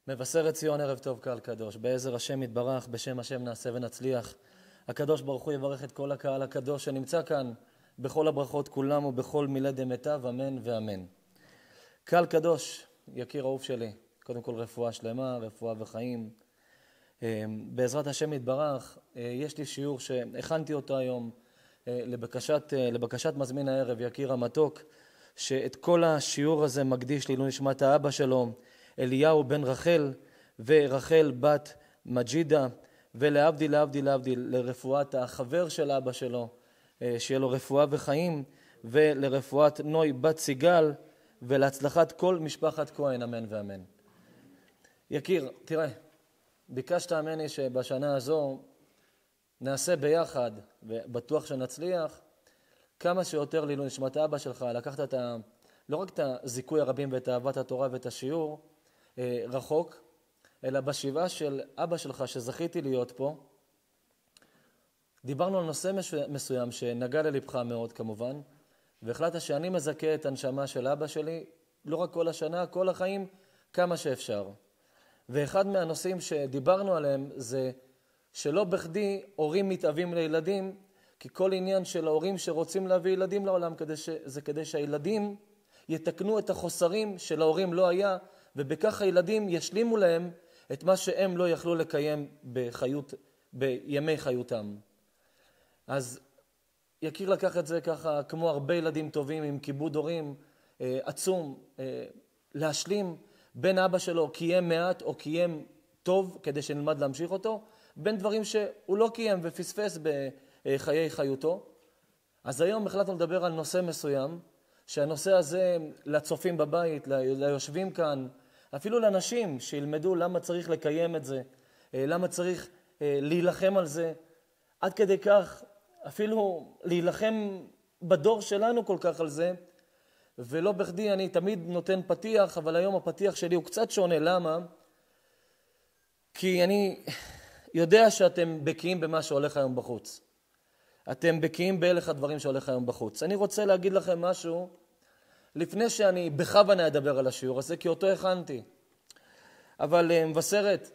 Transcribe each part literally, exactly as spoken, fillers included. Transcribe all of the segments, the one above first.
מבשרת ציון ערב טוב קהל קדוש, בעזר השם יתברך, בשם השם נעשה ונצליח. הקדוש ברוך הוא יברך את כל הקהל הקדוש שנמצא כאן בכל הברכות כולם ובכל מילי דמיטב, אמן ואמן. קהל קדוש, יקיר אהוב שלי, קודם כל רפואה שלמה, רפואה וחיים. בעזרת השם יתברך, יש לי שיעור שהכנתי אותו היום לבקשת, לבקשת מזמין הערב, יקיר המתוק, שאת כל השיעור הזה מקדיש לעילוי נשמת האבא שלו, אליהו בן רחל, ורחל בת מג'ידה, ולהבדיל, להבדיל, להבדיל, לרפואת החבר של אבא שלו, שיהיה לו רפואה וחיים, ולרפואת נוי בת סיגל, ולהצלחת כל משפחת כהן, אמן ואמן. יקיר, תראה, ביקשת ממני שבשנה הזו נעשה ביחד, ובטוח שנצליח, כמה שיותר לעילוי נשמת אבא שלך, לקחת את ה... לא רק את הזיכוי הרבים ואת אהבת התורה ואת השיעור אה, רחוק, אלא בשבעה של אבא שלך שזכיתי להיות פה, דיברנו על נושא מסוים שנגע ללבך מאוד כמובן, והחלטת שאני מזכה את הנשמה של אבא שלי, לא רק כל השנה, כל החיים, כמה שאפשר. ואחד מהנושאים שדיברנו עליהם זה שלא בכדי הורים מתאבים לילדים, כי כל עניין של ההורים שרוצים להביא ילדים לעולם כדי ש... זה כדי שהילדים יתקנו את החוסרים של ההורים לא היה, ובכך הילדים ישלימו להם את מה שהם לא יכלו לקיים בחיות, בימי חיותם. אז יקיר לקח את זה ככה, כמו הרבה ילדים טובים עם כיבוד הורים אה, עצום, אה, להשלים בין אבא שלו קיים מעט או קיים טוב כדי שנלמד להמשיך אותו, בין דברים שהוא לא קיים ופספס בחיי חיותו. אז היום החלטנו לדבר על נושא מסוים, שהנושא הזה לצופים בבית, ליושבים כאן, אפילו לאנשים שילמדו למה צריך לקיים את זה, למה צריך להילחם על זה, עד כדי כך אפילו להילחם בדור שלנו כל כך על זה, ולא בכדי אני תמיד נותן פתיח, אבל היום הפתיח שלי הוא קצת שונה. למה? כי אני יודע שאתם בקיאים במה שהולך היום בחוץ. אתם בקיאים בהלך הדברים שהולך היום בחוץ. אני רוצה להגיד לכם משהו, לפני שאני בכוונה אדבר על השיעור הזה, כי אותו הכנתי. אבל מבשרת,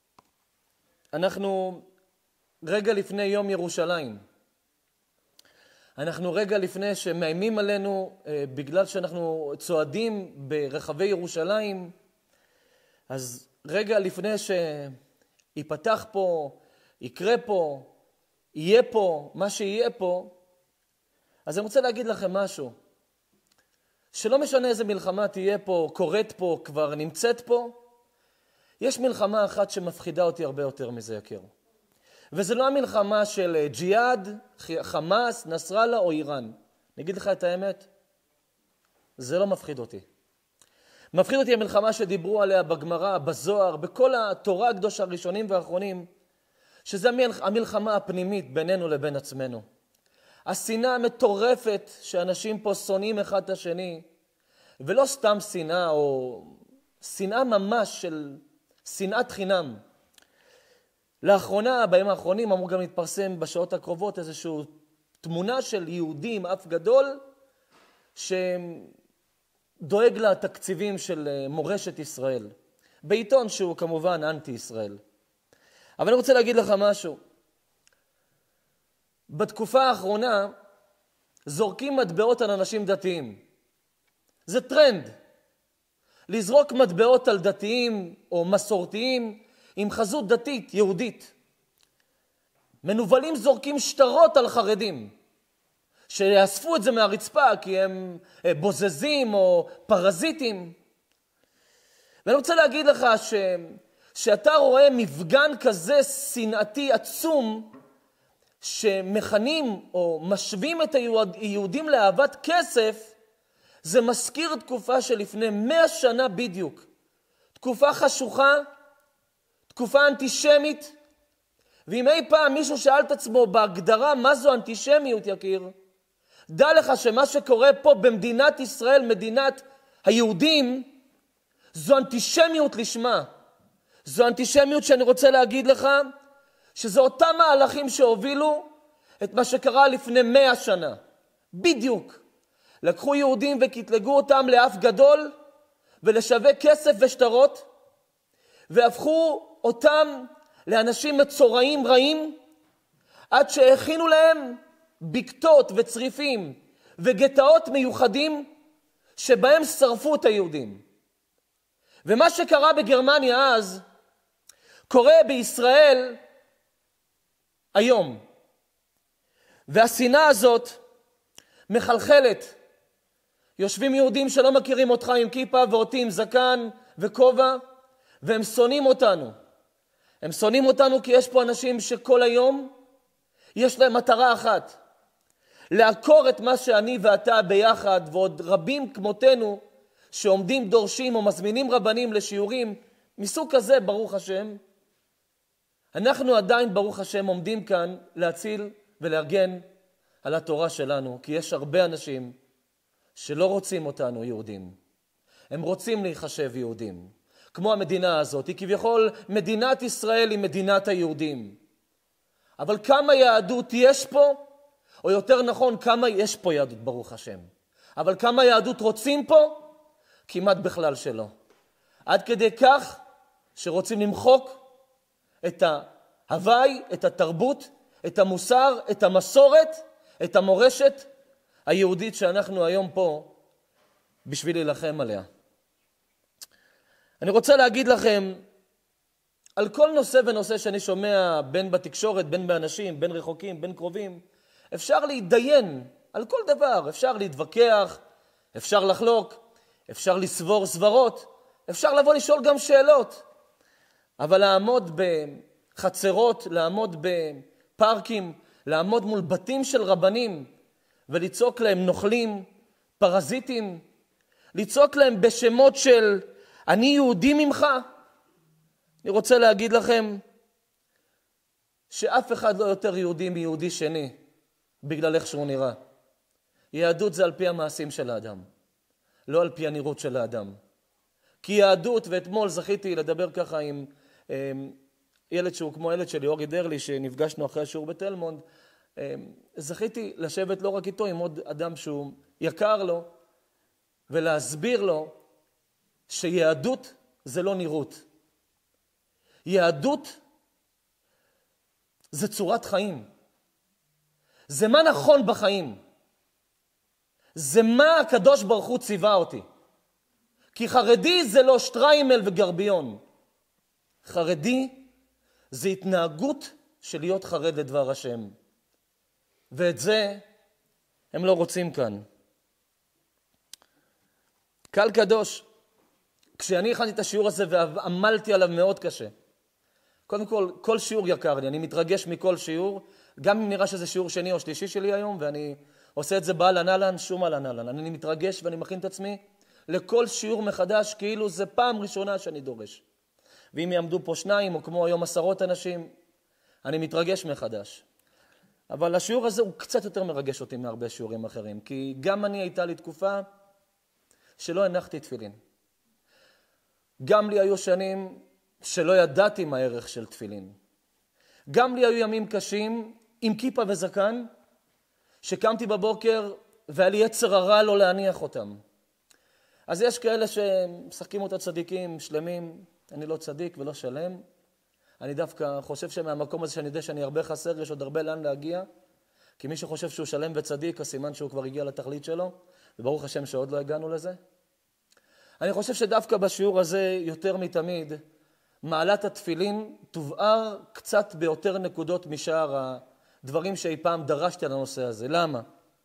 אנחנו רגע לפני יום ירושלים. אנחנו רגע לפני שמאיימים עלינו, בגלל שאנחנו צועדים ברחבי ירושלים, אז רגע לפני שיפתח פה, יקרה פה, יהיה פה, מה שיהיה פה, אז אני רוצה להגיד לכם משהו. שלא משנה איזה מלחמה תהיה פה, קורית פה, כבר נמצאת פה, יש מלחמה אחת שמפחידה אותי הרבה יותר מזה, יקיר. וזה לא המלחמה של ג'יהאד, חמאס, נסראללה או איראן. אני אגיד לך את האמת, זה לא מפחיד אותי. מפחיד אותי המלחמה שדיברו עליה בגמרא, בזוהר, בכל התורה הקדושה הראשונים והאחרונים, שזה המלחמה הפנימית בינינו לבין עצמנו. השנאה המטורפת שאנשים פה שונאים אחד את השני, ולא סתם שנאה או שנאה ממש של שנאת חינם. לאחרונה, בימים האחרונים, אמור גם להתפרסם בשעות הקרובות איזושהי תמונה של יהודים, אף גדול, שדואג לתקציבים של מורשת ישראל. בעיתון שהוא כמובן אנטי ישראל. אבל אני רוצה להגיד לך משהו. בתקופה האחרונה זורקים מטבעות על אנשים דתיים. זה טרנד. לזרוק מטבעות על דתיים או מסורתיים עם חזות דתית, יהודית. מנובלים זורקים שטרות על חרדים. שיאספו את זה מהרצפה כי הם בוזזים או פרזיטים. ואני רוצה להגיד לך ש... שאתה רואה מפגן כזה שנאתי עצום, שמכנים או משווים את היהודים לאהבת כסף, זה מזכיר תקופה שלפני מאה שנה בדיוק. תקופה חשוכה, תקופה אנטישמית, ואם אי פעם מישהו שאל את עצמו בהגדרה מה זו אנטישמיות, יקיר, דע לך שמה שקורה פה במדינת ישראל, מדינת היהודים, זו אנטישמיות לשמה. זו אנטישמיות שאני רוצה להגיד לך, שזה אותם מהלכים שהובילו את מה שקרה לפני מאה שנה. בדיוק. לקחו יהודים וקטלגו אותם לאף גדול, ולשווה כסף ושטרות, והפכו אותם לאנשים מצורעים רעים, עד שהכינו להם בקתות וצריפים וגטאות מיוחדים שבהם שרפו את היהודים. ומה שקרה בגרמניה אז, קורה בישראל היום. והשנאה הזאת מחלחלת. יושבים יהודים שלא מכירים אותך עם כיפה ואותי עם זקן וכובע, והם שונאים אותנו. הם שונאים אותנו כי יש פה אנשים שכל היום יש להם מטרה אחת, לעקור את מה שאני ואתה ביחד, ועוד רבים כמותנו שעומדים דורשים או מזמינים רבנים לשיעורים מסוג כזה, ברוך השם. אנחנו עדיין, ברוך השם, עומדים כאן להציל ולארגן על התורה שלנו, כי יש הרבה אנשים שלא רוצים אותנו יהודים. הם רוצים להיחשב יהודים. כמו המדינה הזאת, היא כביכול מדינת ישראל היא מדינת היהודים. אבל כמה יהדות יש פה? או יותר נכון, כמה יש פה יהדות, ברוך השם. אבל כמה יהדות רוצים פה? כמעט בכלל שלא. עד כדי כך שרוצים למחוק את ההווי, את התרבות, את המוסר, את המסורת, את המורשת היהודית שאנחנו היום פה בשביל להילחם עליה. אני רוצה להגיד לכם, על כל נושא ונושא שאני שומע בין בתקשורת, בין באנשים, בין רחוקים, בין קרובים, אפשר להתדיין על כל דבר, אפשר להתווכח, אפשר לחלוק, אפשר לסבור סברות, אפשר לבוא לשאול גם שאלות. אבל לעמוד בחצרות, לעמוד בפארקים, לעמוד מול בתים של רבנים ולצעוק להם נוכלים, פרזיטים, לצעוק להם בשמות של אני יהודי ממך. אני רוצה להגיד לכם שאף אחד לא יותר יהודי מיהודי שני בגלל איך שהוא נראה. יהדות זה על פי המעשים של האדם, לא על פי הנראות של האדם. כי יהדות, ואתמול זכיתי לדבר ככה עם ילד שהוא כמו ילד שלי, אורי דרלי, שנפגשנו אחרי השיעור בתל מונד, זכיתי לשבת לא רק איתו, עם עוד אדם שהוא יקר לו, ולהסביר לו שיהדות זה לא נראות. יהדות זה צורת חיים. זה מה נכון בחיים. זה מה הקדוש ברוך הוא ציווה אותי. כי חרדי זה לא שטריימל וגרביון. חרדי זה התנהגות של להיות חרד לדבר השם. ואת זה הם לא רוצים כאן. קהל קדוש, כשאני הכנתי את השיעור הזה ועמלתי עליו מאוד קשה. קודם כל, כל שיעור יקר לי, אני מתרגש מכל שיעור, גם אם נראה שזה שיעור שני או שלישי שלי היום, ואני עושה את זה באלן אלן, שום אלן אלן. אני מתרגש ואני מכין את עצמי לכל שיעור מחדש, כאילו זה פעם ראשונה שאני דורש. ואם יעמדו פה שניים, או כמו היום עשרות אנשים, אני מתרגש מחדש. אבל השיעור הזה הוא קצת יותר מרגש אותי מהרבה שיעורים אחרים, כי גם אני הייתה לי תקופה שלא הנחתי תפילין. גם לי היו שנים שלא ידעתי מה הערך של תפילין. גם לי היו ימים קשים עם כיפה וזקן, שקמתי בבוקר והיה לי יצר הרע לא להניח אותם. אז יש כאלה שמשחקים אותה צדיקים, שלמים, אני לא צדיק ולא שלם. אני דווקא חושב שמהמקום הזה שאני יודע שאני הרבה חסר, יש עוד הרבה לאן להגיע. כי מי שחושב שהוא שלם וצדיק, הסימן שהוא כבר הגיע לתכלית שלו, וברוך השם שעוד לא הגענו לזה. אני חושב שדווקא בשיעור הזה יותר מתמיד, מעלת התפילין תובער קצת ביותר נקודות משאר הדברים שאי פעם דרשתי על הנושא הזה. למה?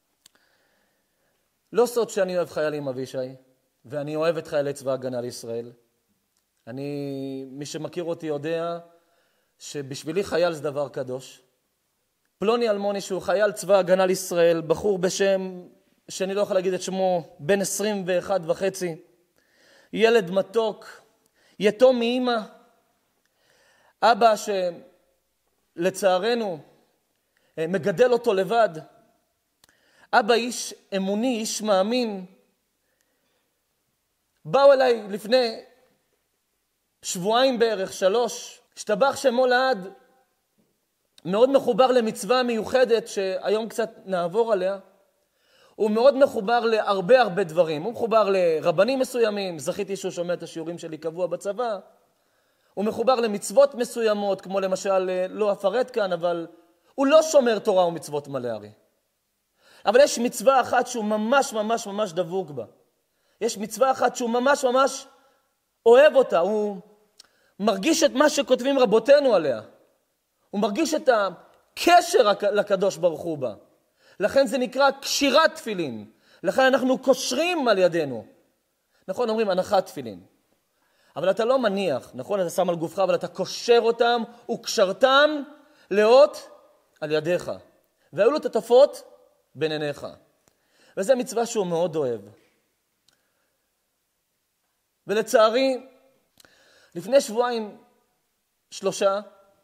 לא סוד שאני אוהב חיילים אבישי, ואני אוהב את חיילי צבא הגנה לישראל. אני, מי שמכיר אותי יודע שבשבילי חייל זה דבר קדוש. פלוני אלמוני שהוא חייל צבא הגנה לישראל, בחור בשם, שאני לא יכול להגיד את שמו, בן עשרים ואחת וחצי, ילד מתוק, יתום מאמא, אבא שלצערנו מגדל אותו לבד, אבא איש אמוני, איש מאמין. באו אליי לפני שבועיים בערך, שלוש, השתבח שמו לעד, מאוד מחובר למצווה מיוחדת שהיום קצת נעבור עליה. הוא מאוד מחובר להרבה הרבה דברים. הוא מחובר לרבנים מסוימים, זכיתי שהוא שומע את השיעורים שלי קבוע בצבא. הוא מחובר למצוות מסוימות, כמו למשל, לא אפרט כאן, אבל הוא לא שומר תורה ומצוות מלא הרי. אבל יש מצווה אחת שהוא ממש ממש ממש דבוק בה. יש מצווה אחת שהוא ממש ממש אוהב אותה, הוא מרגיש את מה שכותבים רבותינו עליה. הוא מרגיש את הקשר לקדוש ברוך הוא בה. לכן זה נקרא קשירת תפילין. לכן אנחנו קושרים על ידינו. נכון, אומרים הנחת תפילין. אבל אתה לא מניח, נכון, אתה שם על גופך, אבל אתה קושר אותם וקשרתם לאות על ידיך. והיו לו תטפות בין עיניך. וזו מצווה שהוא מאוד אוהב. ולצערי, לפני שבועיים, שלושה,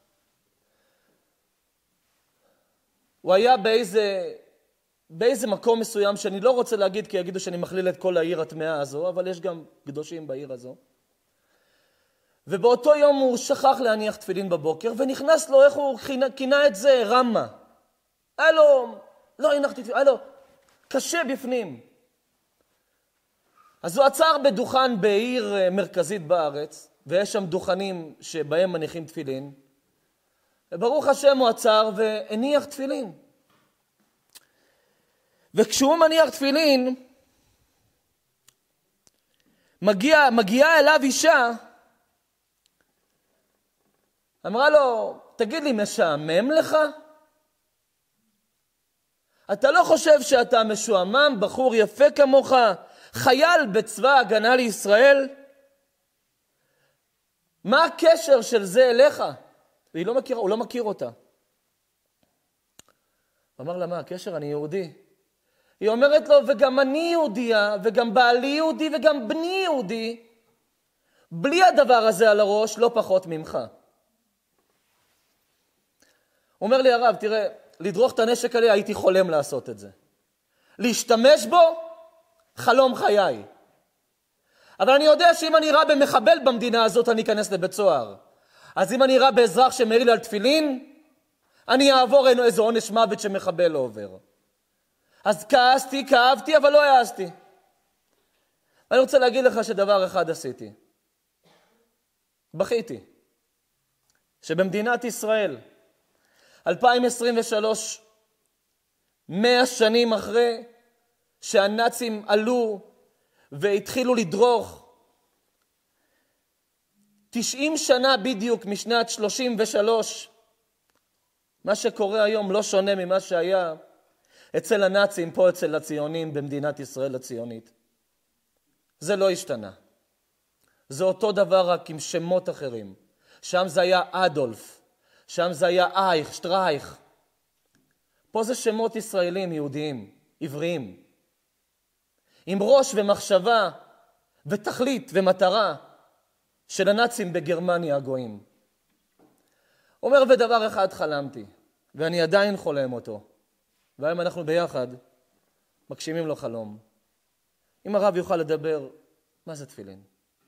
הוא היה באיזה, באיזה מקום מסוים שאני לא רוצה להגיד, כי יגידו שאני מכליל את כל העיר הטמאה הזו, אבל יש גם קדושים בעיר הזו. ובאותו יום הוא שכח להניח תפילין בבוקר, ונכנס לו, איך הוא כינה את זה? רמה. היה לו, לא הנחתי תפילין, היה לו קשה בפנים. אז הוא עצר בדוכן בעיר מרכזית בארץ, ויש שם דוכנים שבהם מניחים תפילין, וברוך השם הוא עצר והניח תפילין. וכשהוא מניח תפילין, מגיע, מגיעה אליו אישה, אמרה לו, תגיד לי, משעמם לך? אתה לא חושב שאתה משועמם, בחור יפה כמוך, חייל בצבא ההגנה לישראל? מה הקשר של זה אליך? והיא לא מכירה, הוא לא מכיר אותה. הוא אמר לה, מה הקשר? אני יהודי. היא אומרת לו, וגם אני יהודייה, וגם בעלי יהודי, וגם בני יהודי. בלי הדבר הזה על הראש, לא פחות ממך. הוא אומר לי, הרב, תראה, לדרוך את הנשק עליה, הייתי חולם לעשות את זה. להשתמש בו, חלום חיי. אבל אני יודע שאם אני ראה במחבל במדינה הזאת, אני אכנס לבית סוהר. אז אם אני ראה באזרח שמעיר לי על תפילין, אני אעבור איזה עונש מוות שמחבל לא עובר. אז כעסתי, כאבתי, אבל לא העזתי. אני רוצה להגיד לך שדבר אחד עשיתי. בכיתי. שבמדינת ישראל, אלפיים עשרים ושלוש, מאה שנים אחרי שהנאצים עלו והתחילו לדרוך, תשעים שנה בדיוק משנת שלושים ושלוש, מה שקורה היום לא שונה ממה שהיה אצל הנאצים, פה אצל הציונים במדינת ישראל הציונית. זה לא השתנה. זה אותו דבר רק עם שמות אחרים. שם זה היה אדולף, שם זה היה אייך, שטרייך. פה זה שמות ישראלים, יהודיים, עבריים. עם ראש ומחשבה ותכלית ומטרה של הנאצים בגרמניה הגויים. אומר, ודבר אחד חלמתי, ואני עדיין חולם אותו. והיום אנחנו ביחד מגשימים לו חלום. אם הרב יוכל לדבר, מה זה תפילין?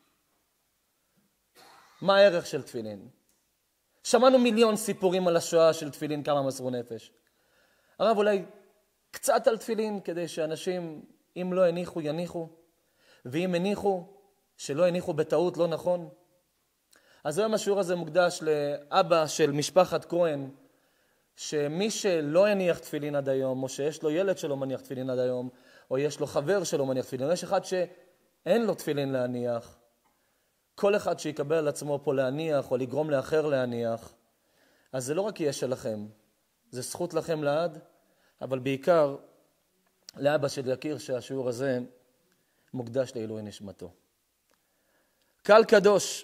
מה הערך של תפילין? שמענו מיליון סיפורים על השואה של תפילין, כמה מסרו נפש. הרב, אולי קצת על תפילין, כדי שאנשים, אם לא הניחו, יניחו, ואם הניחו, שלא הניחו בטעות, לא נכון. אז היום השיעור הזה מוקדש לאבא של משפחת כהן, שמי שלא הניח תפילין עד היום, או שיש לו ילד שלא מניח תפילין עד היום, או יש לו חבר שלא מניח תפילין, או יש אחד שאין לו תפילין להניח, כל אחד שיקבל על עצמו פה להניח, או לגרום לאחר להניח, אז זה לא רק יהיה שלכם, זה זכות לכם לעד, אבל בעיקר לאבא של יקיר שהשיעור הזה מוקדש לעילוי נשמתו. קהל קדוש,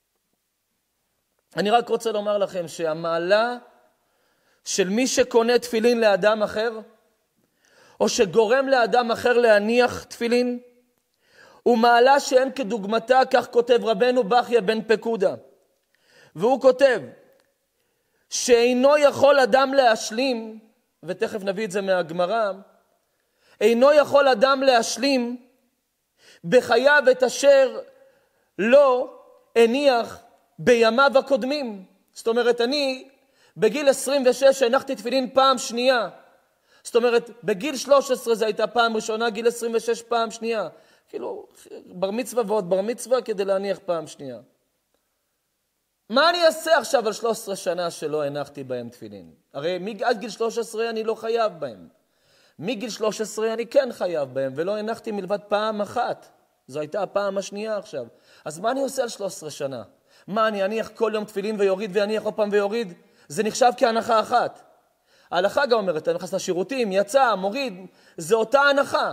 אני רק רוצה לומר לכם שהמעלה של מי שקונה תפילין לאדם אחר, או שגורם לאדם אחר להניח תפילין, הוא מעלה שאין כדוגמתה, כך כותב רבנו בחיה בן פקודה. והוא כותב, שאינו יכול אדם להשלים, ותכף נביא את זה מהגמרא, אינו יכול אדם להשלים בחייו את אשר לא הניח בימיו הקודמים. זאת אומרת, אני בגיל עשרים ושש הנחתי תפילין פעם שנייה. זאת אומרת, בגיל שלוש עשרה זה הייתה פעם ראשונה, גיל עשרים ושש פעם שנייה. כאילו, בר מצווה ועוד בר מצווה כדי להניח פעם שנייה. מה אני אעשה עכשיו על שלוש עשרה שנה שלא הנחתי בהם תפילין? הרי עד גיל שלוש עשרה אני לא חייב בהם. מגיל שלוש עשרה אני כן חייב בהם, ולא הנחתי מלבד פעם אחת. זו הייתה הפעם השנייה עכשיו. אז מה אני עושה על שלוש עשרה שנה? מה, אני אניח כל יום תפילין ויוריד ואניח עוד פעם ויוריד? זה נחשב כהנחה אחת. ההלכה גם אומרת, אתה נכנס לשירותים, יצא, מוריד, זה אותה הנחה.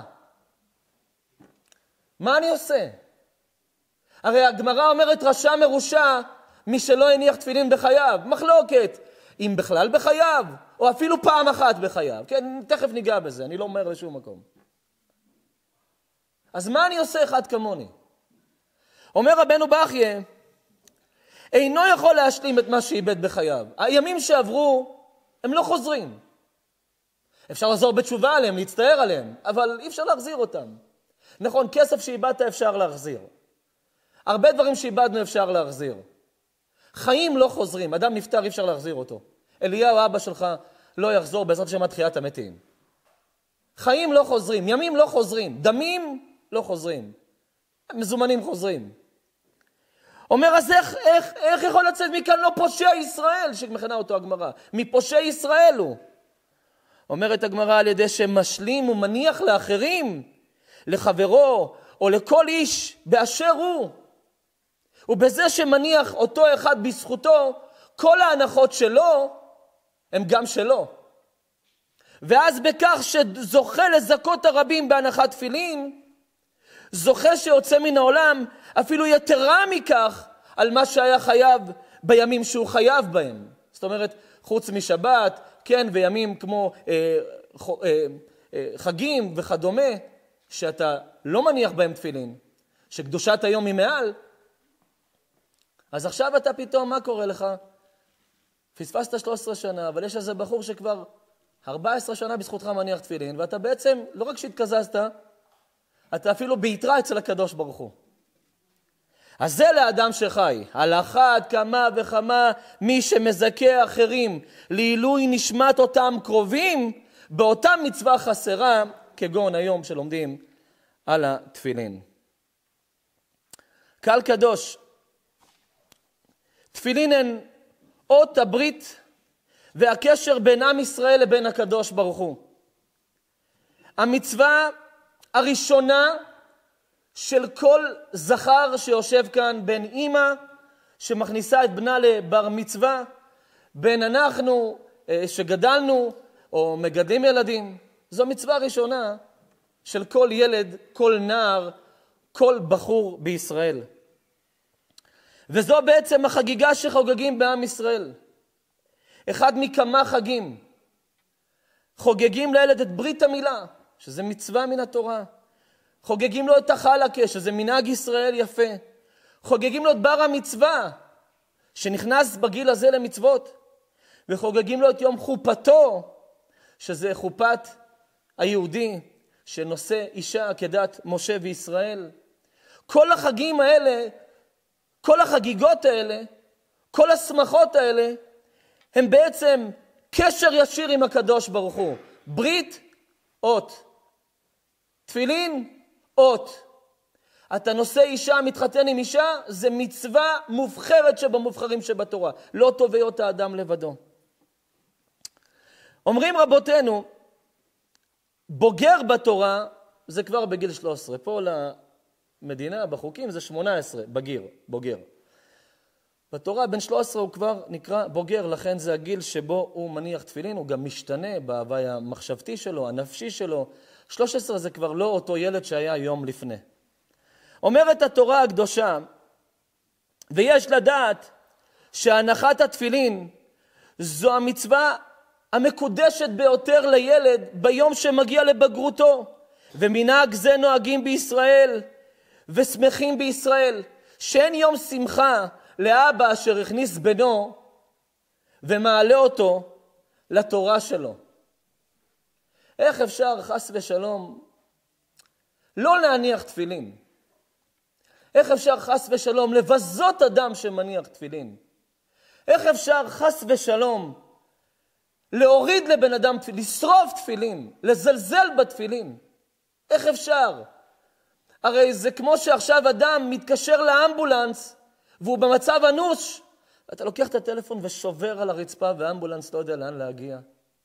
מה אני עושה? הרי הגמרא אומרת רשע מרושע מי שלא הניח תפילין בחייו. מחלוקת, אם בכלל בחייו, או אפילו פעם אחת בחייו. כן, תכף ניגע בזה, אני לא אומר לשום מקום. אז מה אני עושה אחד כמוני? אומר רבנו בחייה, אינו יכול להשלים את מה שאיבד בחייו. הימים שעברו, הם לא חוזרים. אפשר לחזור בתשובה עליהם, להצטער עליהם, אבל אי אפשר להחזיר אותם. נכון, כסף שאיבדת אפשר להחזיר. הרבה דברים שאיבדנו אפשר להחזיר. חיים לא חוזרים, אדם נפטר אי אפשר להחזיר אותו. אליהו אבא שלך לא יחזור בעזרת השם עד תחיית המתים. חיים לא חוזרים, ימים לא חוזרים, דמים לא חוזרים, מזומנים חוזרים. אומר, אז איך, איך, איך יכול לצאת מכאן לא פושע ישראל, שמכנה אותו הגמרא? מפושע ישראל הוא. אומרת הגמרא, על ידי שמשלים ומניח לאחרים, לחברו או לכל איש באשר הוא. ובזה שמניח אותו אחד בזכותו, כל ההנחות שלו הם גם שלו. ואז בכך שזוכה לזכות הרבים בהנחת תפילין, זוכה שיוצא מן העולם אפילו יתרה מכך על מה שהיה חייב בימים שהוא חייב בהם. זאת אומרת, חוץ משבת, כן, וימים כמו אה, אה, אה, חגים וכדומה, שאתה לא מניח בהם תפילין, שקדושת היום היא מעל, אז עכשיו אתה פתאום, מה קורה לך? פספסת שלוש עשרה שנה, אבל יש איזה בחור שכבר ארבע עשרה שנה בזכותך מניח תפילין, ואתה בעצם, לא רק שהתקזזת, אתה אפילו ביתרה אצל הקדוש ברוך הוא. אז זה לאדם שחי. על אחת כמה וכמה מי שמזכה אחרים לעילוי נשמת אותם קרובים, באותה מצווה חסרה, כגון היום שלומדים על התפילין. קהל קדוש, תפילין הן אות הברית והקשר בין עם ישראל לבין הקדוש ברוך הוא. המצווה הראשונה של כל זכר שיושב כאן, בין אימא שמכניסה את בנה לבר מצווה, בין אנחנו שגדלנו או מגדלים ילדים. זו מצווה ראשונה של כל ילד, כל נער, כל בחור בישראל. וזו בעצם החגיגה שחוגגים בעם ישראל. אחד מכמה חגים. חוגגים לילד את ברית המילה, שזה מצווה מן התורה. חוגגים לו את החלקה, שזה מנהג ישראל יפה. חוגגים לו את בר המצווה, שנכנס בגיל הזה למצוות. וחוגגים לו את יום חופתו, שזה חופת היהודי, שנושא אישה כדת משה וישראל. כל החגים האלה, כל החגיגות האלה, כל השמחות האלה, הם בעצם קשר ישיר עם הקדוש ברוך הוא. ברית, אות. תפילין, אות. אתה נושא אישה, מתחתן עם אישה, זה מצווה מובחרת שבמובחרים שבתורה. לא טוב היות האדם לבדו. אומרים רבותינו, בוגר בתורה זה כבר בגיל שלוש עשרה. פה למדינה, בחוקים, זה שמונה עשרה, בגיר, בוגר. בתורה בן שלוש עשרה הוא כבר נקרא בוגר, לכן זה הגיל שבו הוא מניח תפילין, הוא גם משתנה בהווי המחשבתי שלו, הנפשי שלו. שלוש עשרה זה כבר לא אותו ילד שהיה יום לפני. אומרת התורה הקדושה, ויש לדעת שהנחת התפילין זו המצווה המקודשת ביותר לילד ביום שמגיע לבגרותו. ומנהג זה נוהגים בישראל ושמחים בישראל, שאין יום שמחה לאבא אשר הכניס בנו ומעלה אותו לתורה שלו. איך אפשר חס ושלום לא להניח תפילין? איך אפשר חס ושלום לבזות אדם שמניח תפילין? איך אפשר חס ושלום להוריד לבן אדם תפילין, לשרוף תפילין, לזלזל בתפילין? איך אפשר? הרי זה כמו שעכשיו אדם מתקשר לאמבולנס והוא במצב אנוש, אתה לוקח את הטלפון ושובר על הרצפה והאמבולנס לא יודע לאן להגיע.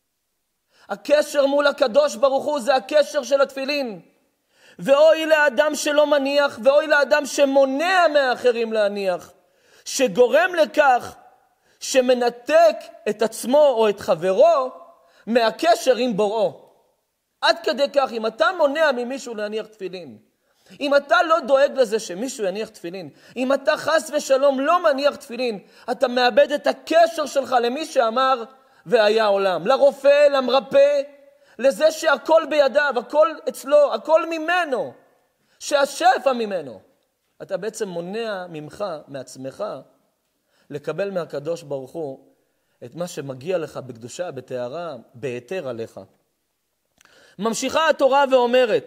הקשר מול הקדוש ברוך הוא זה הקשר של התפילין. ואוי לאדם שלא מניח, ואוי לאדם שמונע מאחרים להניח, שגורם לכך שמנתק את עצמו או את חברו מהקשר עם בוראו. עד כדי כך, אם אתה מונע ממישהו להניח תפילין, אם אתה לא דואג לזה שמישהו יניח תפילין, אם אתה חס ושלום לא מניח תפילין, אתה מאבד את הקשר שלך למי שאמר והיה עולם, לרופא, למרפא, לזה שהכל בידיו, הכל אצלו, הכל ממנו, שהשפע ממנו. אתה בעצם מונע ממך, מעצמך, לקבל מהקדוש ברוך הוא את מה שמגיע לך בקדושה, בתארה, בהיתר עליך. ממשיכה התורה ואומרת,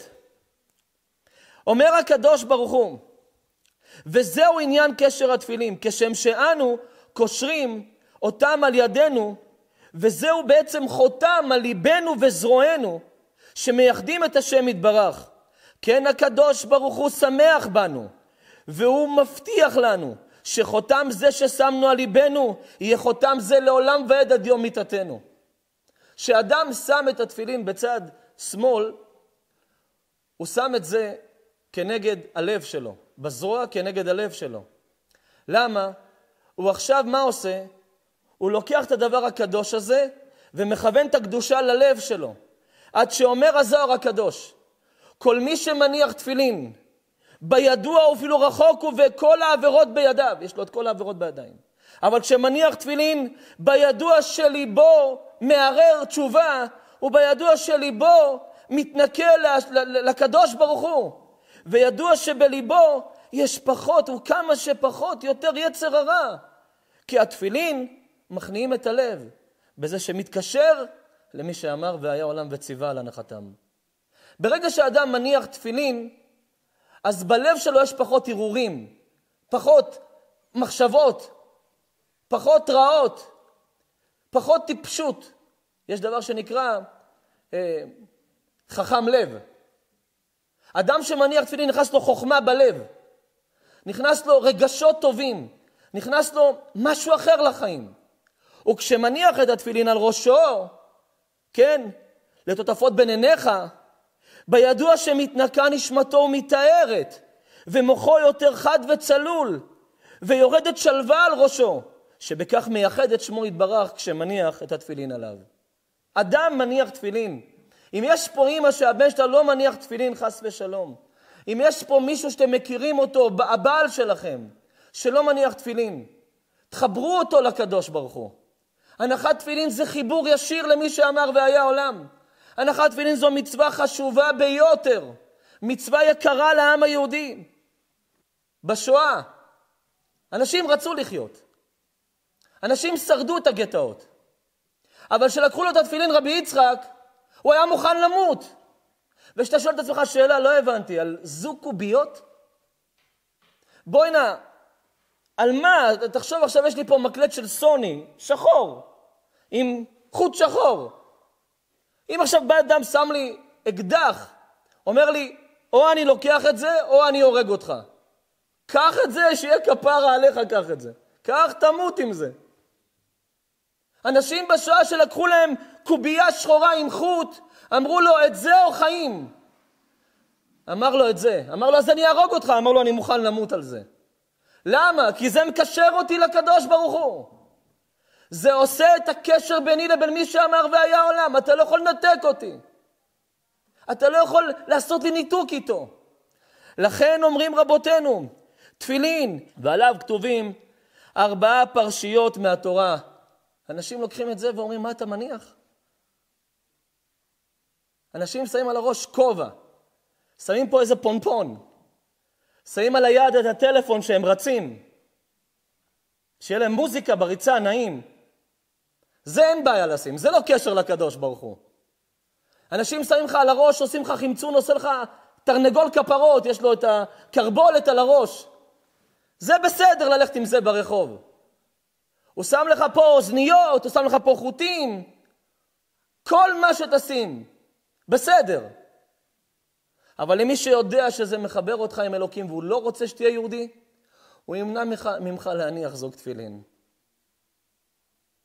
אומר הקדוש ברוך הוא, וזהו עניין קשר התפילין, כשם שאנו קושרים אותם על ידינו, וזהו בעצם חותם על ליבנו וזרוענו, שמייחדים את השם יתברך. כן, הקדוש ברוך הוא שמח בנו, והוא מבטיח לנו, שחותם זה ששמנו על ליבנו, יהיה חותם זה לעולם ועד עד יום מיתתנו. שאדם שם את התפילין בצד שמאל, הוא שם את זה כנגד הלב שלו, בזרוע כנגד הלב שלו. למה? הוא עכשיו מה עושה? הוא לוקח את הדבר הקדוש הזה, ומכוון את הקדושה ללב שלו. עד שאומר הזוהר הקדוש, כל מי שמניח תפילין, בידוע הוא אפילו רחוק וכל העבירות בידיו, יש לו את כל העבירות בידיים. אבל כשמניח תפילין, בידוע שליבו מערער תשובה, ובידוע שליבו מתנכל לקדוש ברוך הוא. וידוע שבליבו יש פחות, וכמה שפחות יותר יצר הרע. כי התפילין מכניעים את הלב, בזה שמתקשר למי שאמר והיה עולם וציווה על הנחתם. ברגע שאדם מניח תפילין, אז בלב שלו יש פחות ערעורים, פחות מחשבות, פחות רעות, פחות טיפשות. יש דבר שנקרא אה, חכם לב. אדם שמניח תפילין נכנס לו חוכמה בלב, נכנס לו רגשות טובים, נכנס לו משהו אחר לחיים. וכשמניח את התפילין על ראשו, כן, לטוטפות בין עיניך, בידוע שמתנקה נשמתו ומתארת, ומוחו יותר חד וצלול, ויורדת שלווה על ראשו, שבכך מייחד את שמו יתברך כשמניח את התפילין עליו. אדם מניח תפילין. אם יש פה אמא שהבן שלה לא מניח תפילין, חס ושלום. אם יש פה מישהו שאתם מכירים אותו, הבעל שלכם, שלא מניח תפילין, תחברו אותו לקדוש ברוך הוא. הנחת תפילין זה חיבור ישיר למי שאמר והיה עולם. הנחת תפילין זו מצווה חשובה ביותר, מצווה יקרה לעם היהודי. בשואה, אנשים רצו לחיות. אנשים שרדו את הגטאות. אבל כשלקחו לו את התפילין רבי יצחק, הוא היה מוכן למות. וכשאתה שואל את עצמך שאלה, לא הבנתי, על זוג קוביות? בואי נא, על מה? תחשוב עכשיו יש לי פה מקלט של סוני, שחור, עם חוט שחור. אם עכשיו בא אדם שם לי אקדח, אומר לי, או אני לוקח את זה, או אני הורג אותך. קח את זה, שיהיה כפרה עליך, קח את זה. קח, תמות עם זה. אנשים בשואה שלקחו להם קובייה שחורה עם חוט, אמרו לו, את זה או חיים? אמר לו את זה. אמר לו, אז אני ארוג אותך. אמר לו, אני מוכן למות על זה. למה? כי זה מקשר אותי לקדוש ברוך הוא. זה עושה את הקשר ביני לבין מי שאמר והיה עולם. אתה לא יכול לנתק אותי. אתה לא יכול לעשות לי ניתוק איתו. לכן אומרים רבותינו, תפילין, ועליו כתובים ארבעה פרשיות מהתורה. אנשים לוקחים את זה ואומרים, מה אתה מניח? אנשים שמים על הראש כובע. שמים פה איזה פונפון. שמים על היד את הטלפון שהם רצים. שיהיה להם מוזיקה בריצה, נעים. זה אין בעיה לשים, זה לא קשר לקדוש ברוך הוא. אנשים שמים לך על הראש, עושים לך חמצון, עושה לך תרנגול כפרות, יש לו את הקרבולת על הראש. זה בסדר ללכת עם זה ברחוב. הוא שם לך פה אוזניות, הוא שם לך פה חוטים. כל מה שתשים, בסדר. אבל למי שיודע שזה מחבר אותך עם אלוקים והוא לא רוצה שתהיה יהודי, הוא ימנע ממך, ממך להניח זוג תפילין.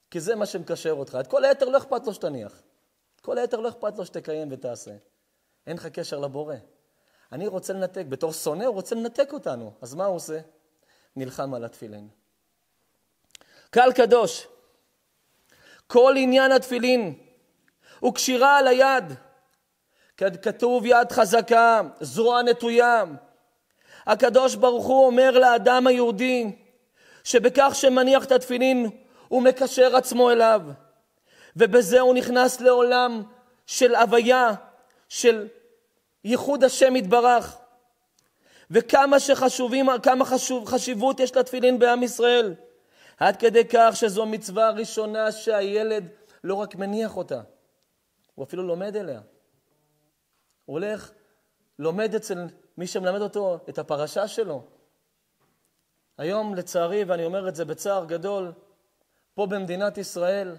כי זה מה שמקשר אותך. את כל היתר לא אכפת לו שתניח. כל היתר לא אכפת לו שתקיים ותעשה. אין לך קשר לבורא. אני רוצה לנתק, בתור שונא הוא רוצה לנתק אותנו. אז מה הוא עושה? נלחם על התפילין. קהל קדוש, כל עניין התפילין הוא קשירה על היד. כתוב יד חזקה, זרוע נטויה. הקדוש ברוך הוא אומר לאדם היהודי, שבכך שמניח את התפילין הוא מקשר עצמו אליו. ובזה הוא נכנס לעולם של הוויה, של ייחוד השם יתברך. וכמה שחשובים, כמה חשוב, חשיבות יש לתפילין בעם ישראל. עד כדי כך שזו מצווה ראשונה שהילד לא רק מניח אותה, הוא אפילו לומד אליה. הוא הולך, לומד אצל מי שמלמד אותו את הפרשה שלו. היום לצערי, ואני אומר את זה בצער גדול, פה במדינת ישראל,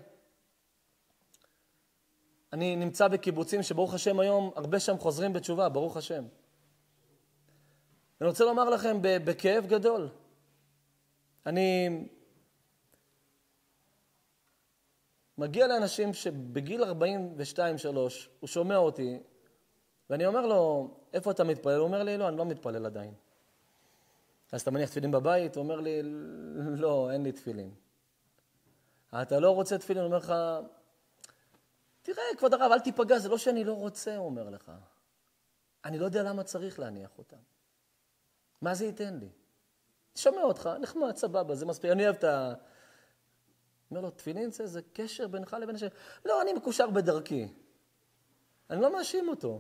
אני נמצא בקיבוצים שברוך השם היום, הרבה שם חוזרים בתשובה, ברוך השם. אני רוצה לומר לכם בכאב גדול, אני מגיע לאנשים שבגיל ארבעים ושתיים שלוש, הוא שומע אותי, ואני אומר לו, איפה אתה מתפלל? הוא אומר לי, לא, אני לא מתפלל עדיין. אז אתה מניח תפילין בבית? הוא אומר לי, לא, אין לי תפילין. אתה לא רוצה תפילין? הוא אומר לך, תראה, כבוד הרב, אל תיפגע, זה לא שאני לא רוצה, הוא אומר לך. אני לא יודע למה צריך להניח אותם. מה זה ייתן לי? שומע אותך, נחמד, סבבה, זה מספיק. אני אוהב את ה... אומר לו, תפילין זה, זה קשר בינך לבין השם. לא, אני מקושר בדרכי. אני לא מאשים אותו.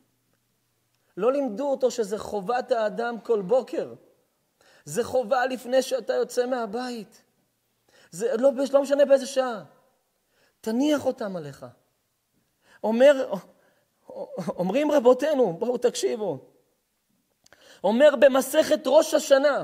לא לימדו אותו שזה חובת האדם כל בוקר. זה חובה לפני שאתה יוצא מהבית. זה לא, לא משנה באיזה שעה. תניח אותם עליך. אומר, אומרים רבותינו, בואו תקשיבו. אומר במסכת ראש השנה,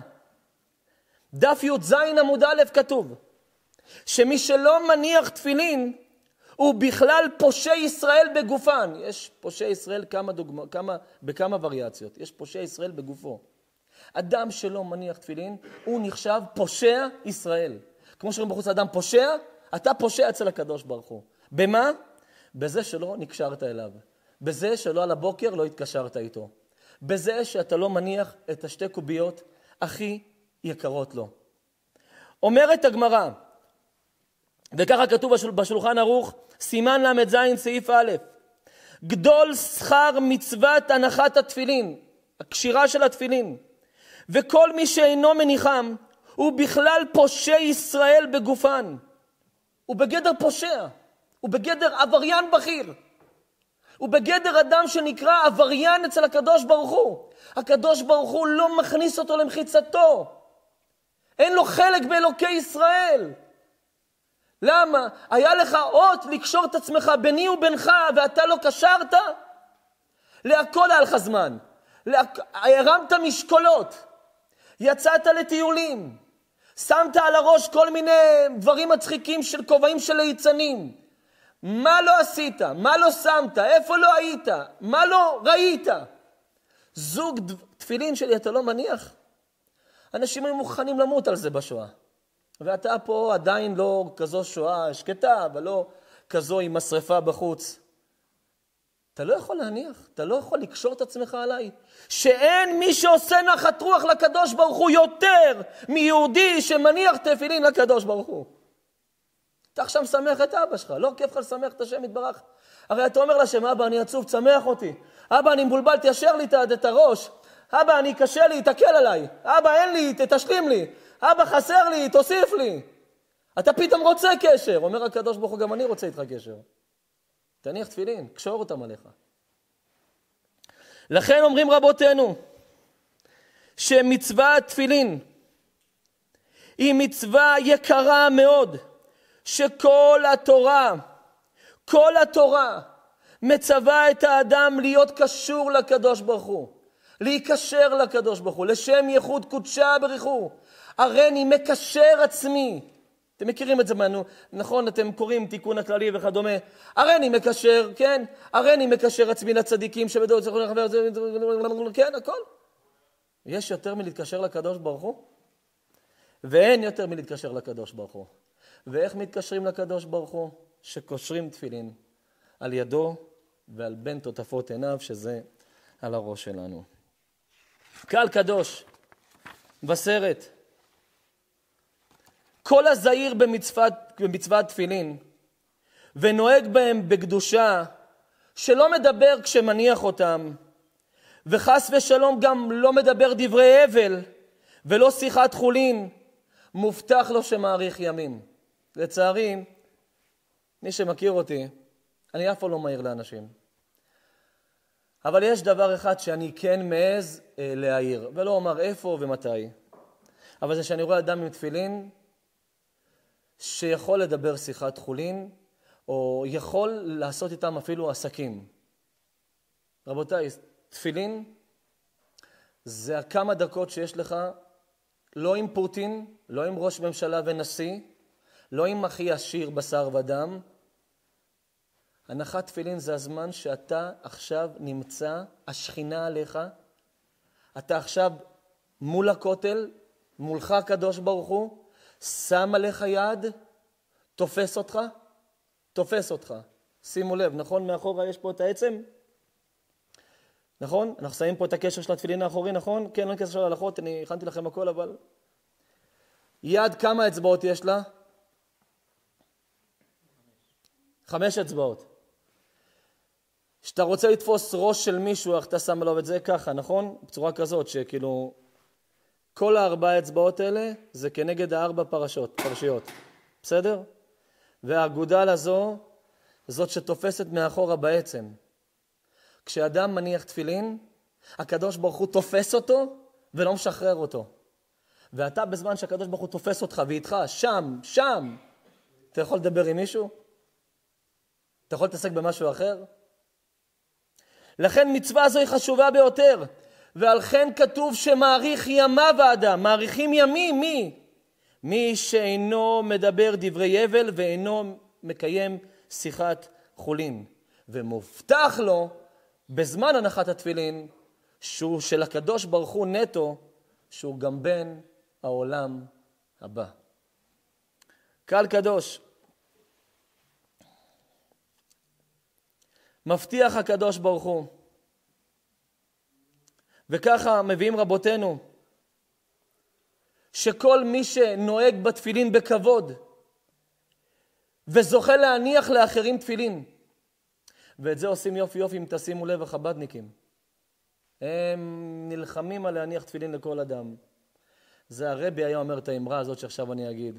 דף י"ז עמוד א' כתוב, שמי שלא מניח תפילין, הוא בכלל פושע ישראל בגופן. יש פושע ישראל כמה דוגמה, כמה, בכמה וריאציות. יש פושע ישראל בגופו. אדם שלא מניח תפילין, הוא נחשב פושע ישראל. כמו שאומרים בחוץ אדם פושע, אתה פושע אצל הקדוש ברוך הוא. במה? בזה שלא נקשרת אליו. בזה שלא על הבוקר לא התקשרת איתו. בזה שאתה לא מניח את השתי קוביות הכי יקרות לו. אומרת הגמרא, וככה כתוב בשולחן ערוך, סימן למד זין סעיף א', גדול שכר מצוות הנחת התפילין, הקשירה של התפילין, וכל מי שאינו מניחם, הוא בכלל פושע ישראל בגופן. הוא בגדר פושע, הוא בגדר עבריין בכיר. הוא בגדר אדם שנקרא עבריין אצל הקדוש ברוך הוא. הקדוש ברוך הוא לא מכניס אותו למחיצתו. אין לו חלק באלוקי ישראל. למה? היה לך אות לקשור את עצמך ביני ובינך ואתה לא קשרת? להכל היה לך זמן. להק... הרמת משקולות. יצאת לטיולים. שמת על הראש כל מיני דברים מצחיקים של כובעים של ליצנים. מה לא עשית? מה לא שמת? איפה לא היית? מה לא ראית? זוג תפילין שלי אתה לא מניח? אנשים היו מוכנים למות על זה בשואה. ואתה פה עדיין לא כזו שואה שקטה, אבל לא כזו עם השרפה בחוץ. אתה לא יכול להניח, אתה לא יכול לקשור את עצמך עליי. שאין מי שעושה נחת רוח לקדוש ברוך הוא יותר מיהודי שמניח תפילין לקדוש ברוך הוא. אתה עכשיו משמח את אבא שלך, לא כיף לך לשמח את השם יתברך. הרי אתה אומר לשם, אבא אני עצוב, תשמח אותי. אבא אני מבולבל, תיישר לי את הראש. אבא אני קשה לי, תקל עליי. אבא אין לי, תשלים לי. אבא חסר לי, תוסיף לי. אתה פתאום רוצה קשר. אומר הקדוש ברוך הוא, גם אני רוצה איתך קשר. תניח תפילין, קשור אותם עליך. לכן אומרים רבותינו, שמצוות תפילין היא מצווה יקרה מאוד, שכל התורה, כל התורה מצווה את האדם להיות קשור לקדוש ברוך הוא, להיקשר לקדוש ברוך הוא, לשם ייחוד קודשה בריחו. הריני מקשר עצמי. אתם מכירים את זה, מנו, נכון? אתם קוראים תיקון הכללי וכדומה. הריני מקשר, כן? הריני מקשר עצמי לצדיקים שבדו, כן, הכל. יש יותר מלהתקשר לקדוש ברוך הוא? ואין יותר מלהתקשר לקדוש ברוך הוא. ואיך מתקשרים לקדוש ברוך הוא? שקושרים תפילין על ידו ועל בין תותפות עיניו, שזה על הראש שלנו. קהל קדוש בסרט, כל הזהיר במצוות, במצוות תפילין ונוהג בהם בקדושה, שלא מדבר כשמניח אותם, וחס ושלום גם לא מדבר דברי הבל ולא שיחת חולין, מובטח לו שמאריך ימים. לצערי, מי שמכיר אותי, אני אף פעם לא מהיר לאנשים. אבל יש דבר אחד שאני כן מעז אה, להעיר, ולא אומר איפה ומתי. אבל זה שאני רואה אדם עם תפילין, שיכול לדבר שיחת חולין, או יכול לעשות איתם אפילו עסקים. רבותיי, תפילין זה כמה דקות שיש לך, לא עם פוטין, לא עם ראש ממשלה ונשיא, לא עם אחי עשיר בשר ודם. הנחת תפילין זה הזמן שאתה עכשיו נמצא, השכינה עליך, אתה עכשיו מול הכותל, מולך הקדוש ברוך הוא, שם עליך יד, תופס אותך, תופס אותך. שימו לב, נכון? מאחורה יש פה את העצם? נכון? אנחנו שמים פה את הקשר של התפילין האחורי, נכון? כן, לא קשר של הלכות, אני הכנתי לכם הכל, אבל... יד, כמה אצבעות יש לה? חמש אצבעות. כשאתה רוצה לתפוס ראש של מישהו, איך אתה שם עליו את זה ככה, נכון? בצורה כזאת, שכאילו... כל הארבע אצבעות האלה זה כנגד הארבע פרשות, פרשיות. בסדר? והאגודל הזו, זאת שתופסת מאחורה בעצם. כשאדם מניח תפילין, הקדוש ברוך הוא תופס אותו ולא משחרר אותו. ואתה בזמן שהקדוש ברוך הוא תופס אותך ואיתך, שם, שם, אתה יכול לדבר עם מישהו? אתה יכול להתעסק במשהו אחר? לכן מצווה זו היא חשובה ביותר. ועל כן כתוב שמאריך ימיו האדם. מאריכים ימים, מי? מי שאינו מדבר דברי הבל ואינו מקיים שיחת חולין. ומובטח לו בזמן הנחת התפילין, שהוא של הקדוש ברוך הוא נטו, שהוא גם בן העולם הבא. קהל קדוש, מבטיח הקדוש ברוך הוא, וככה מביאים רבותינו, שכל מי שנוהג בתפילין בכבוד, וזוכה להניח לאחרים תפילין, ואת זה עושים יופי יופי אם תשימו לב החבדניקים. הם נלחמים על להניח תפילין לכל אדם. זה הרבי היה אומר את האמרה הזאת שעכשיו אני אגיד.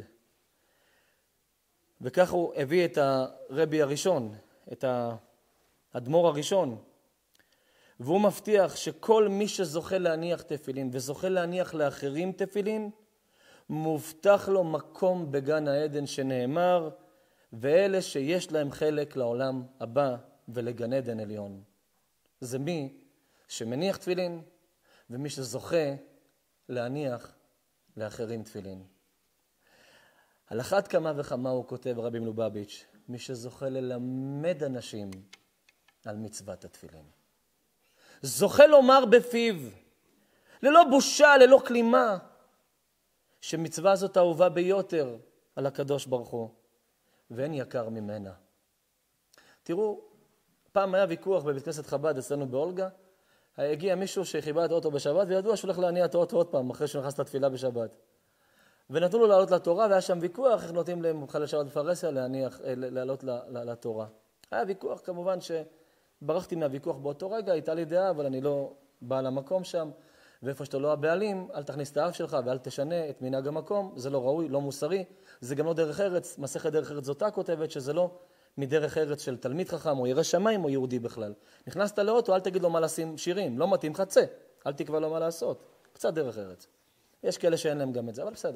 וכך הוא הביא את הרבי הראשון, את האדמו"ר הראשון, והוא מבטיח שכל מי שזוכה להניח תפילין וזוכה להניח לאחרים תפילין, מובטח לו מקום בגן העדן שנאמר, ואלה שיש להם חלק לעולם הבא ולגן עדן עליון. זה מי שמניח תפילין ומי שזוכה להניח לאחרים תפילין. על אחת כמה וכמה הוא כותב רבי מלובביץ', מי שזוכה ללמד אנשים על מצוות התפילין. זוכה לומר בפיו, ללא בושה, ללא כלימה, שמצווה זאת אהובה ביותר על הקדוש ברוך הוא, ואין יקר ממנה. תראו, פעם היה ויכוח בבית כנסת חב"ד אצלנו באולגה, הגיע מישהו שחיבה את האוטו בשבת, וידוע שהוא הולך להניע את האוטו עוד פעם, אחרי שנכנס לתפילה בשבת. ונתנו לו לעלות לתורה, והיה שם ויכוח, איך נותנים למחלל שבת בפרהסיה להניח, לעלות לתורה. היה ויכוח, כמובן שברחתי מהוויכוח באותו רגע, הייתה לי דעה, אבל אני לא בא למקום שם, ואיפה שאתה לא הבעלים, אל תכניס את האף שלך ואל תשנה את מנהג המקום, זה לא ראוי, לא מוסרי, זה גם לא דרך ארץ, מסכת דרך ארץ זאתה כותבת שזה לא מדרך ארץ של תלמיד חכם או ירא שמיים או יהודי בכלל. נכנסת לאוטו, אל תגיד לו מה לשים שירים, לא מתאים חצה, אל תקבע לו מה לעשות, קצת דרך ארץ. יש כאלה שאין להם גם את זה, אבל בסדר.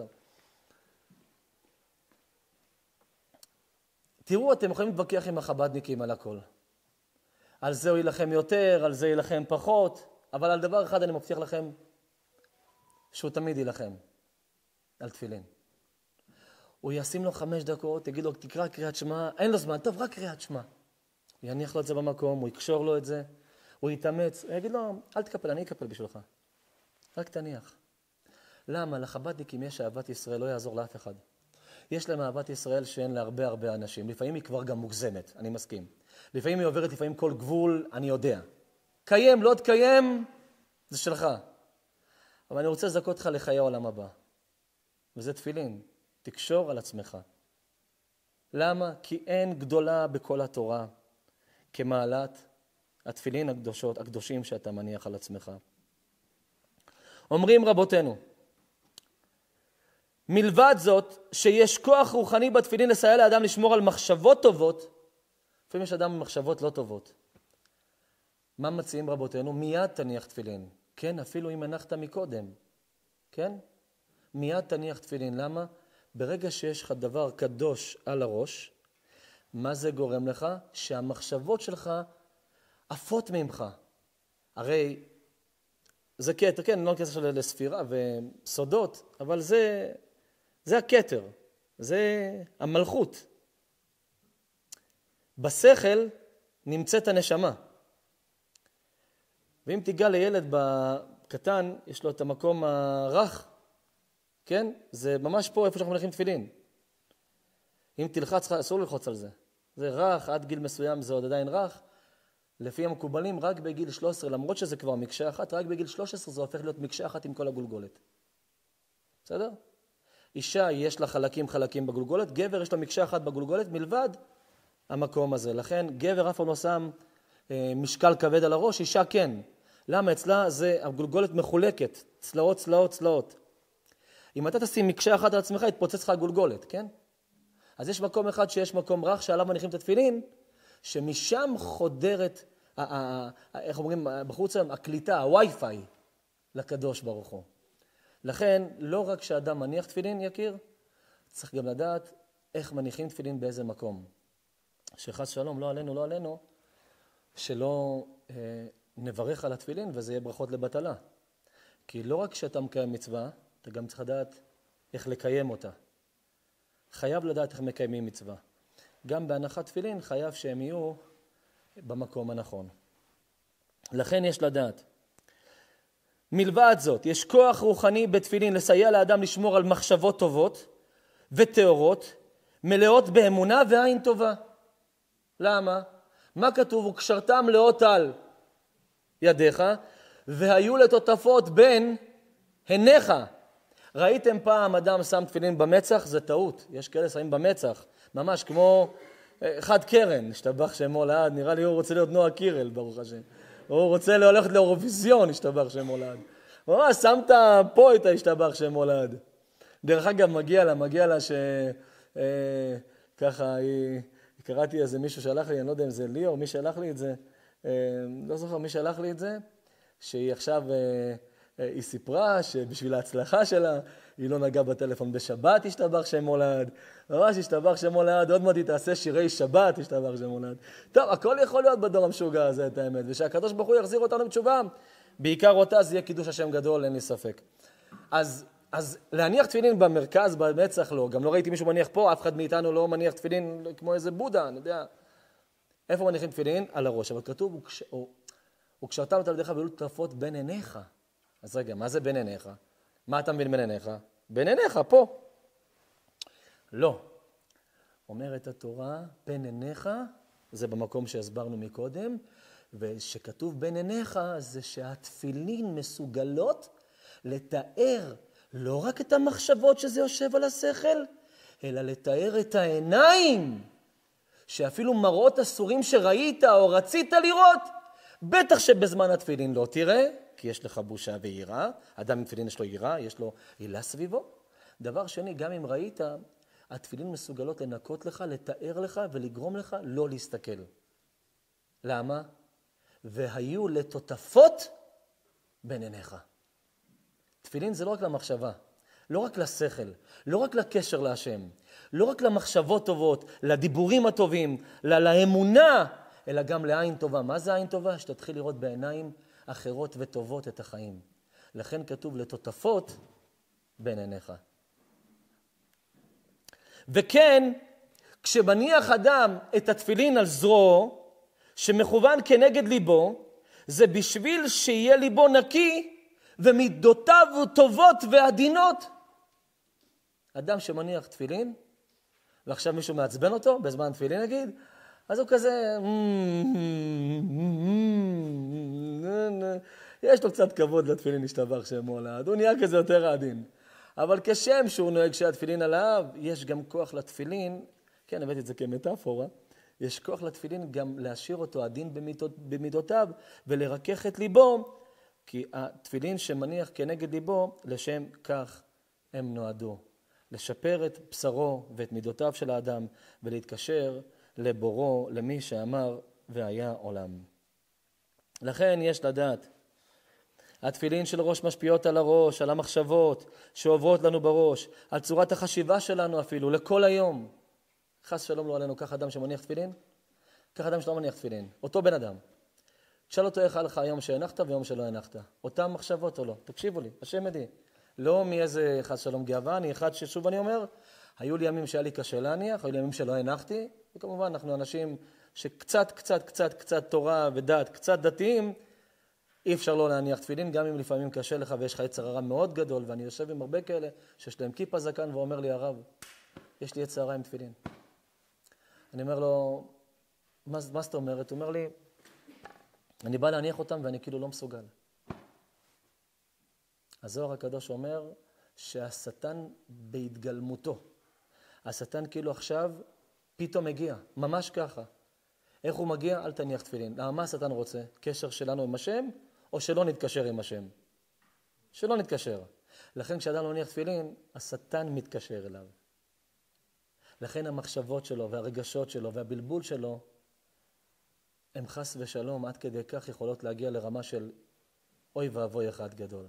תראו, אתם יכולים להתווכח עם החבדניקים על הכל. על זה הוא ילחם יותר, על זה ילחם פחות, אבל על דבר אחד אני מבטיח לכם, שהוא תמיד ילחם, על תפילין. הוא ישים לו חמש דקות, יגיד לו, תקרא קריאת שמע, אין לו זמן, טוב, רק קריאת שמע. הוא יניח לו את זה במקום, הוא יקשור לו את זה, הוא יתאמץ, הוא יגיד לו, אל תקפל, אני אקפל בשבילך. רק תניח. למה? לחבדניקים יש אהבת ישראל, לא יעזור לאף אחד. יש להם אהבת ישראל שאין להרבה הרבה אנשים. לפעמים היא כבר גם מוגזמת, אני מסכים. לפעמים היא עוברת, לפעמים כל גבול, אני יודע. קיים, לא תקיים, זה שלך. אבל אני רוצה לזכות אותך לחיי העולם הבא. וזה תפילין. תקשור על עצמך. למה? כי אין גדולה בכל התורה כמעלת התפילין הקדושות, הקדושים שאתה מניח על עצמך. אומרים רבותינו, מלבד זאת שיש כוח רוחני בתפילין לסייע לאדם לשמור על מחשבות טובות, לפעמים יש אדם עם מחשבות לא טובות. מה מציעים רבותינו? מיד תניח תפילין. כן, אפילו אם הנחת מקודם. כן? מיד תניח תפילין. למה? ברגע שיש לך דבר קדוש על הראש, מה זה גורם לך? שהמחשבות שלך עפות ממך. הרי זה כתר, כן, לא כתר של ספירה וסודות, אבל זה, זה הכתר, זה המלכות. בשכל נמצאת הנשמה. ואם תיגע לילד בקטן, יש לו את המקום הרך, כן? זה ממש פה איפה שאנחנו מניחים תפילין. אם תלחץ, אסור ללחוץ על זה. זה רך, עד גיל מסוים זה עוד עדיין רך. לפי המקובלים, רק בגיל שלוש עשרה, למרות שזה כבר מקשה אחת, רק בגיל שלוש עשרה זה הופך להיות מקשה אחת עם כל הגולגולת. בסדר? אישה יש לה חלקים חלקים בגולגולת, גבר יש לה מקשה אחת בגולגולת, מלבד המקום הזה. לכן גבר אף פעם לא שם אה, משקל כבד על הראש, אישה כן. למה? אצלה זה, הגולגולת מחולקת, צלעות, צלעות, צלעות. אם אתה תשים מקשה אחת על עצמך, יתפוצץ לך הגולגולת, כן? אז יש מקום אחד שיש מקום רך שעליו מניחים את התפילין, שמשם חודרת, איך אומרים, בחוץ היום, הקליטה, הווי-פיי, לקדוש ברוך הוא. לכן, לא רק שאדם מניח תפילין, יכיר, צריך גם לדעת איך מניחים תפילין באיזה מקום. שחס שלום, לא עלינו, לא עלינו, שלא אה, נברך על התפילין, וזה יהיה ברכות לבטלה. כי לא רק שאתה מקיים מצווה, אתה גם צריך לדעת איך לקיים אותה. חייב לדעת איך מקיימים מצווה. גם בהנחת תפילין חייב שהם יהיו במקום הנכון. לכן יש לדעת. מלבד זאת, יש כוח רוחני בתפילין לסייע לאדם לשמור על מחשבות טובות וטהורות, מלאות באמונה ועין טובה. למה? מה כתוב? וקשרתם לאות על ידיך, והיו לטוטפות בין עיניך. ראיתם פעם אדם שם תפילין במצח? זה טעות. יש כאלה שמים במצח. ממש כמו אחד קרן, השתבח שמו לעד. נראה לי הוא רוצה להיות נועה קירל, ברוך השם. הוא רוצה ללכת לאירוויזיון, השתבח שמו לעד. ממש, שמת פה את השתבח שמו לעד. דרך אגב, מגיע לה, מגיע לה ש... אה, ככה, היא... קראתי איזה מישהו שלח לי, אני לא יודע אם זה לי או מי שלח לי את זה. אה, לא זוכר מי שלח לי את זה, שהיא עכשיו... אה, היא סיפרה שבשביל ההצלחה שלה, היא לא נגעה בטלפון בשבת, השתבח שם מולד. ממש השתבח שם מולד, עוד מעט היא תעשה שירי שבת, השתבח שם מולד. טוב, הכל יכול להיות בדור המשוגע הזה, את האמת. ושהקדוש ברוך הוא יחזיר אותנו בתשובה, בעיקר אותה, זה יהיה קידוש השם גדול, אין לי ספק. אז, אז להניח תפילין במרכז, במצח לא. גם לא ראיתי מישהו מניח פה, אף אחד מאיתנו לא מניח תפילין כמו איזה בודה, אני יודע. איפה מניחים תפילין? על הראש. אבל כתוב, וקשרתם את ידיך והיו לטוטפות בין עיניך. אז רגע, מה זה בין עיניך? מה אתה מבין בין עיניך? בין עיניך, פה. לא. אומרת התורה, בין עיניך, זה במקום שהסברנו מקודם, ושכתוב בין עיניך, זה שהתפילין מסוגלות לתאר לא רק את המחשבות שזה יושב על השכל, אלא לתאר את העיניים, שאפילו מראות אסורים שראית או רצית לראות, בטח שבזמן התפילין לא תראה, כי יש לך בושה ויראה, אדם עם תפילין יש לו יראה, יש לו עילה סביבו. דבר שני, גם אם ראית, התפילין מסוגלות לנקות לך, לתאר לך ולגרום לך לא להסתכל. למה? והיו לטוטפות בין עיניך. תפילין זה לא רק למחשבה, לא רק לשכל, לא רק לקשר להשם, לא רק למחשבות טובות, לדיבורים הטובים, לאמונה, אלא גם לעין טובה. מה זה עין טובה? שתתחיל לראות בעיניים אחרות וטובות את החיים. לכן כתוב לטוטפות בין עיניך. וכן, כשמניח אדם את התפילין על זרועו, שמכוון כנגד ליבו, זה בשביל שיהיה ליבו נקי, ומידותיו טובות ועדינות. אדם שמניח תפילין, ועכשיו מישהו מעצבן אותו, בזמן תפילין נגיד, אז הוא כזה, יש לו קצת כבוד לתפילין השתבח שמו לעד, הוא נהיה כזה יותר עדין. אבל כשם שהוא נוהג שהתפילין עליו, יש גם כוח לתפילין, כן, הבאתי את זה כמטאפורה, יש כוח לתפילין גם להשאיר אותו עדין במידותיו, ולרכך את ליבו, כי התפילין שמניח כנגד ליבו, לשם כך הם נועדו. לשפר את בשרו ואת מידותיו של האדם, ולהתקשר לבורו, למי שאמר והיה עולם. לכן יש לדעת, התפילין של ראש משפיעות על הראש, על המחשבות שעוברות לנו בראש, על צורת החשיבה שלנו אפילו, לכל היום. חס שלום לא עלינו, כך אדם שמניח תפילין, כך אדם שלא מניח תפילין, אותו בן אדם. תשאל אותו איך הלך היום שהנחת ויום שלא הנחת. אותם מחשבות או לא? תקשיבו לי, השם עדי. לא מאיזה חס שלום גאווה, אני אחד ששוב אני אומר, היו לי ימים שהיה לי קשה להניח, היו לי ימים שלא הנחתי, וכמובן אנחנו אנשים שקצת, קצת, קצת, קצת תורה ודת, קצת דתיים, אי אפשר לא להניח תפילין, גם אם לפעמים קשה לך ויש לך יצר הרע מאוד גדול, ואני יושב עם הרבה כאלה שיש להם כיפה זקן ואומר לי הרב, יש לי יצר הרע עם תפילין. אני אומר לו, מה, מה זאת אומרת? הוא אומר לי, אני בא להניח אותם ואני כאילו לא מסוגל. הזוהר הקדוש אומר שהשטן בהתגלמותו. השטן כאילו עכשיו פתאום מגיע, ממש ככה. איך הוא מגיע? אל תניח תפילין. מה השטן רוצה? קשר שלנו עם השם, או שלא נתקשר עם השם? שלא נתקשר. לכן כשאדם לא מניח תפילין, השטן מתקשר אליו. לכן המחשבות שלו והרגשות שלו והבלבול שלו, הם חס ושלום עד כדי כך יכולות להגיע לרמה של אוי ואבוי אחד גדול.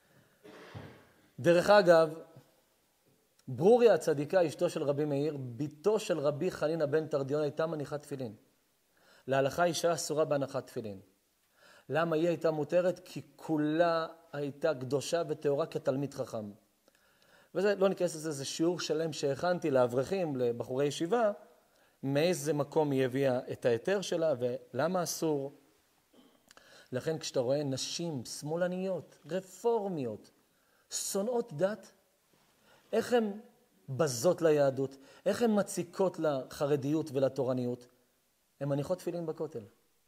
דרך אגב, ברוריה הצדיקה, אשתו של רבי מאיר, ביתו של רבי חנינא בן תרדיון, הייתה מניחת תפילין. להלכה אישה אסורה בהנחת תפילין. למה היא הייתה מותרת? כי כולה הייתה קדושה וטהורה כתלמיד חכם. וזה, לא ניכנס לזה, זה שיעור שלם שהכנתי לאברכים, לבחורי ישיבה, מאיזה מקום היא הביאה את היתר שלה ולמה אסור. לכן כשאתה רואה נשים שמאלניות, רפורמיות, שונאות דת, איך הן בזות ליהדות, איך הן מציקות לחרדיות ולתורניות, הן מניחות תפילין בכותל.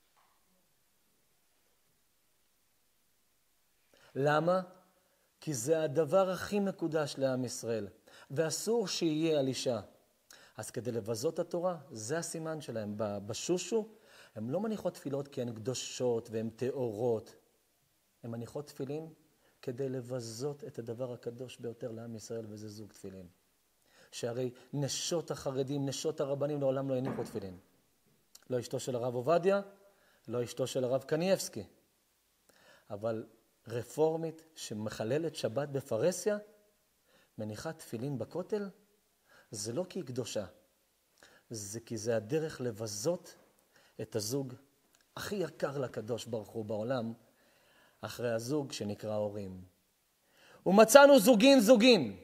למה? כי זה הדבר הכי מקודש לעם ישראל, ואסור שיהיה על אישה. אז כדי לבזות התורה, זה הסימן שלהם. בשושו, הם לא מניחות תפילות כי הן קדושות והן טהורות. הן מניחות תפילין כדי לבזות את הדבר הקדוש ביותר לעם ישראל, וזה זוג תפילין. שהרי נשות החרדים, נשות הרבנים לעולם לא הניחו תפילין. לא אשתו של הרב עובדיה, לא אשתו של הרב קניאבסקי. אבל רפורמית שמחללת שבת בפרסיה, מניחה תפילין בכותל, זה לא כי היא קדושה, זה כי זה הדרך לבזות את הזוג הכי יקר לקדוש ברוך הוא בעולם, אחרי הזוג שנקרא הורים. ומצאנו זוגין זוגין.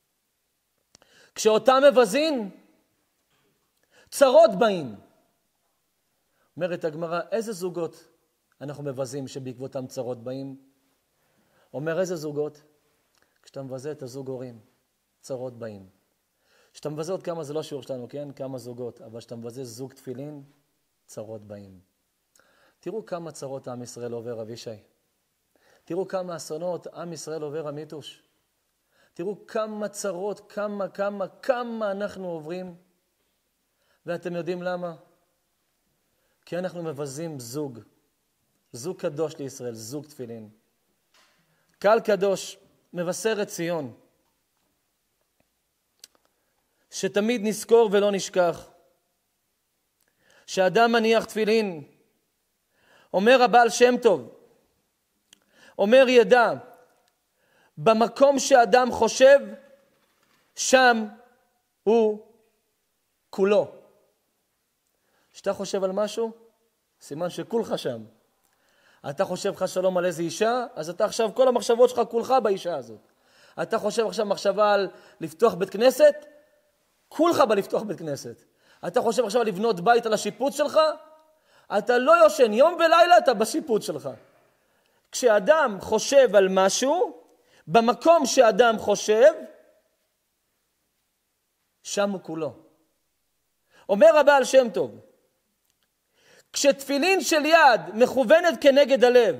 כשאותם מבזין, צרות באים. אומרת הגמרא, איזה זוגות אנחנו מבזים שבעקבותם צרות באים? אומר איזה זוגות? כשאתה מבזה את הזוג הורים, צרות באים. כשאתה מבזה עוד כמה, זה לא שיעור שלנו, כן? כמה זוגות, אבל כשאתה מבזה זוג תפילין, צרות באים. תראו כמה צרות עם ישראל עובר, אבישי. תראו כמה אסונות עם ישראל עובר, המיתוש. תראו כמה צרות, כמה, כמה, כמה אנחנו עוברים. ואתם יודעים למה? כי אנחנו מבזים זוג. זוג קדוש לישראל, זוג תפילין. קהל קדוש, מבשרת ציון. שתמיד נזכור ולא נשכח. שאדם מניח תפילין. אומר הבעל שם טוב. אומר ידע. במקום שאדם חושב, שם הוא כולו. כשאתה חושב על משהו, סימן שכולך שם. אתה חושב לך שלום על איזה אישה, אז אתה עכשיו, כל המחשבות שלך כולך באישה הזאת. אתה חושב עכשיו מחשבה על לפתוח בית כנסת, כולך בלפתוח בית כנסת. אתה חושב עכשיו לבנות בית על השיפוץ שלך, אתה לא יושן, יום ולילה אתה בשיפוץ שלך. כשאדם חושב על משהו, במקום שאדם חושב, שם הוא כולו. אומר הבעל שם טוב, כשתפילין של יד מכוונת כנגד הלב,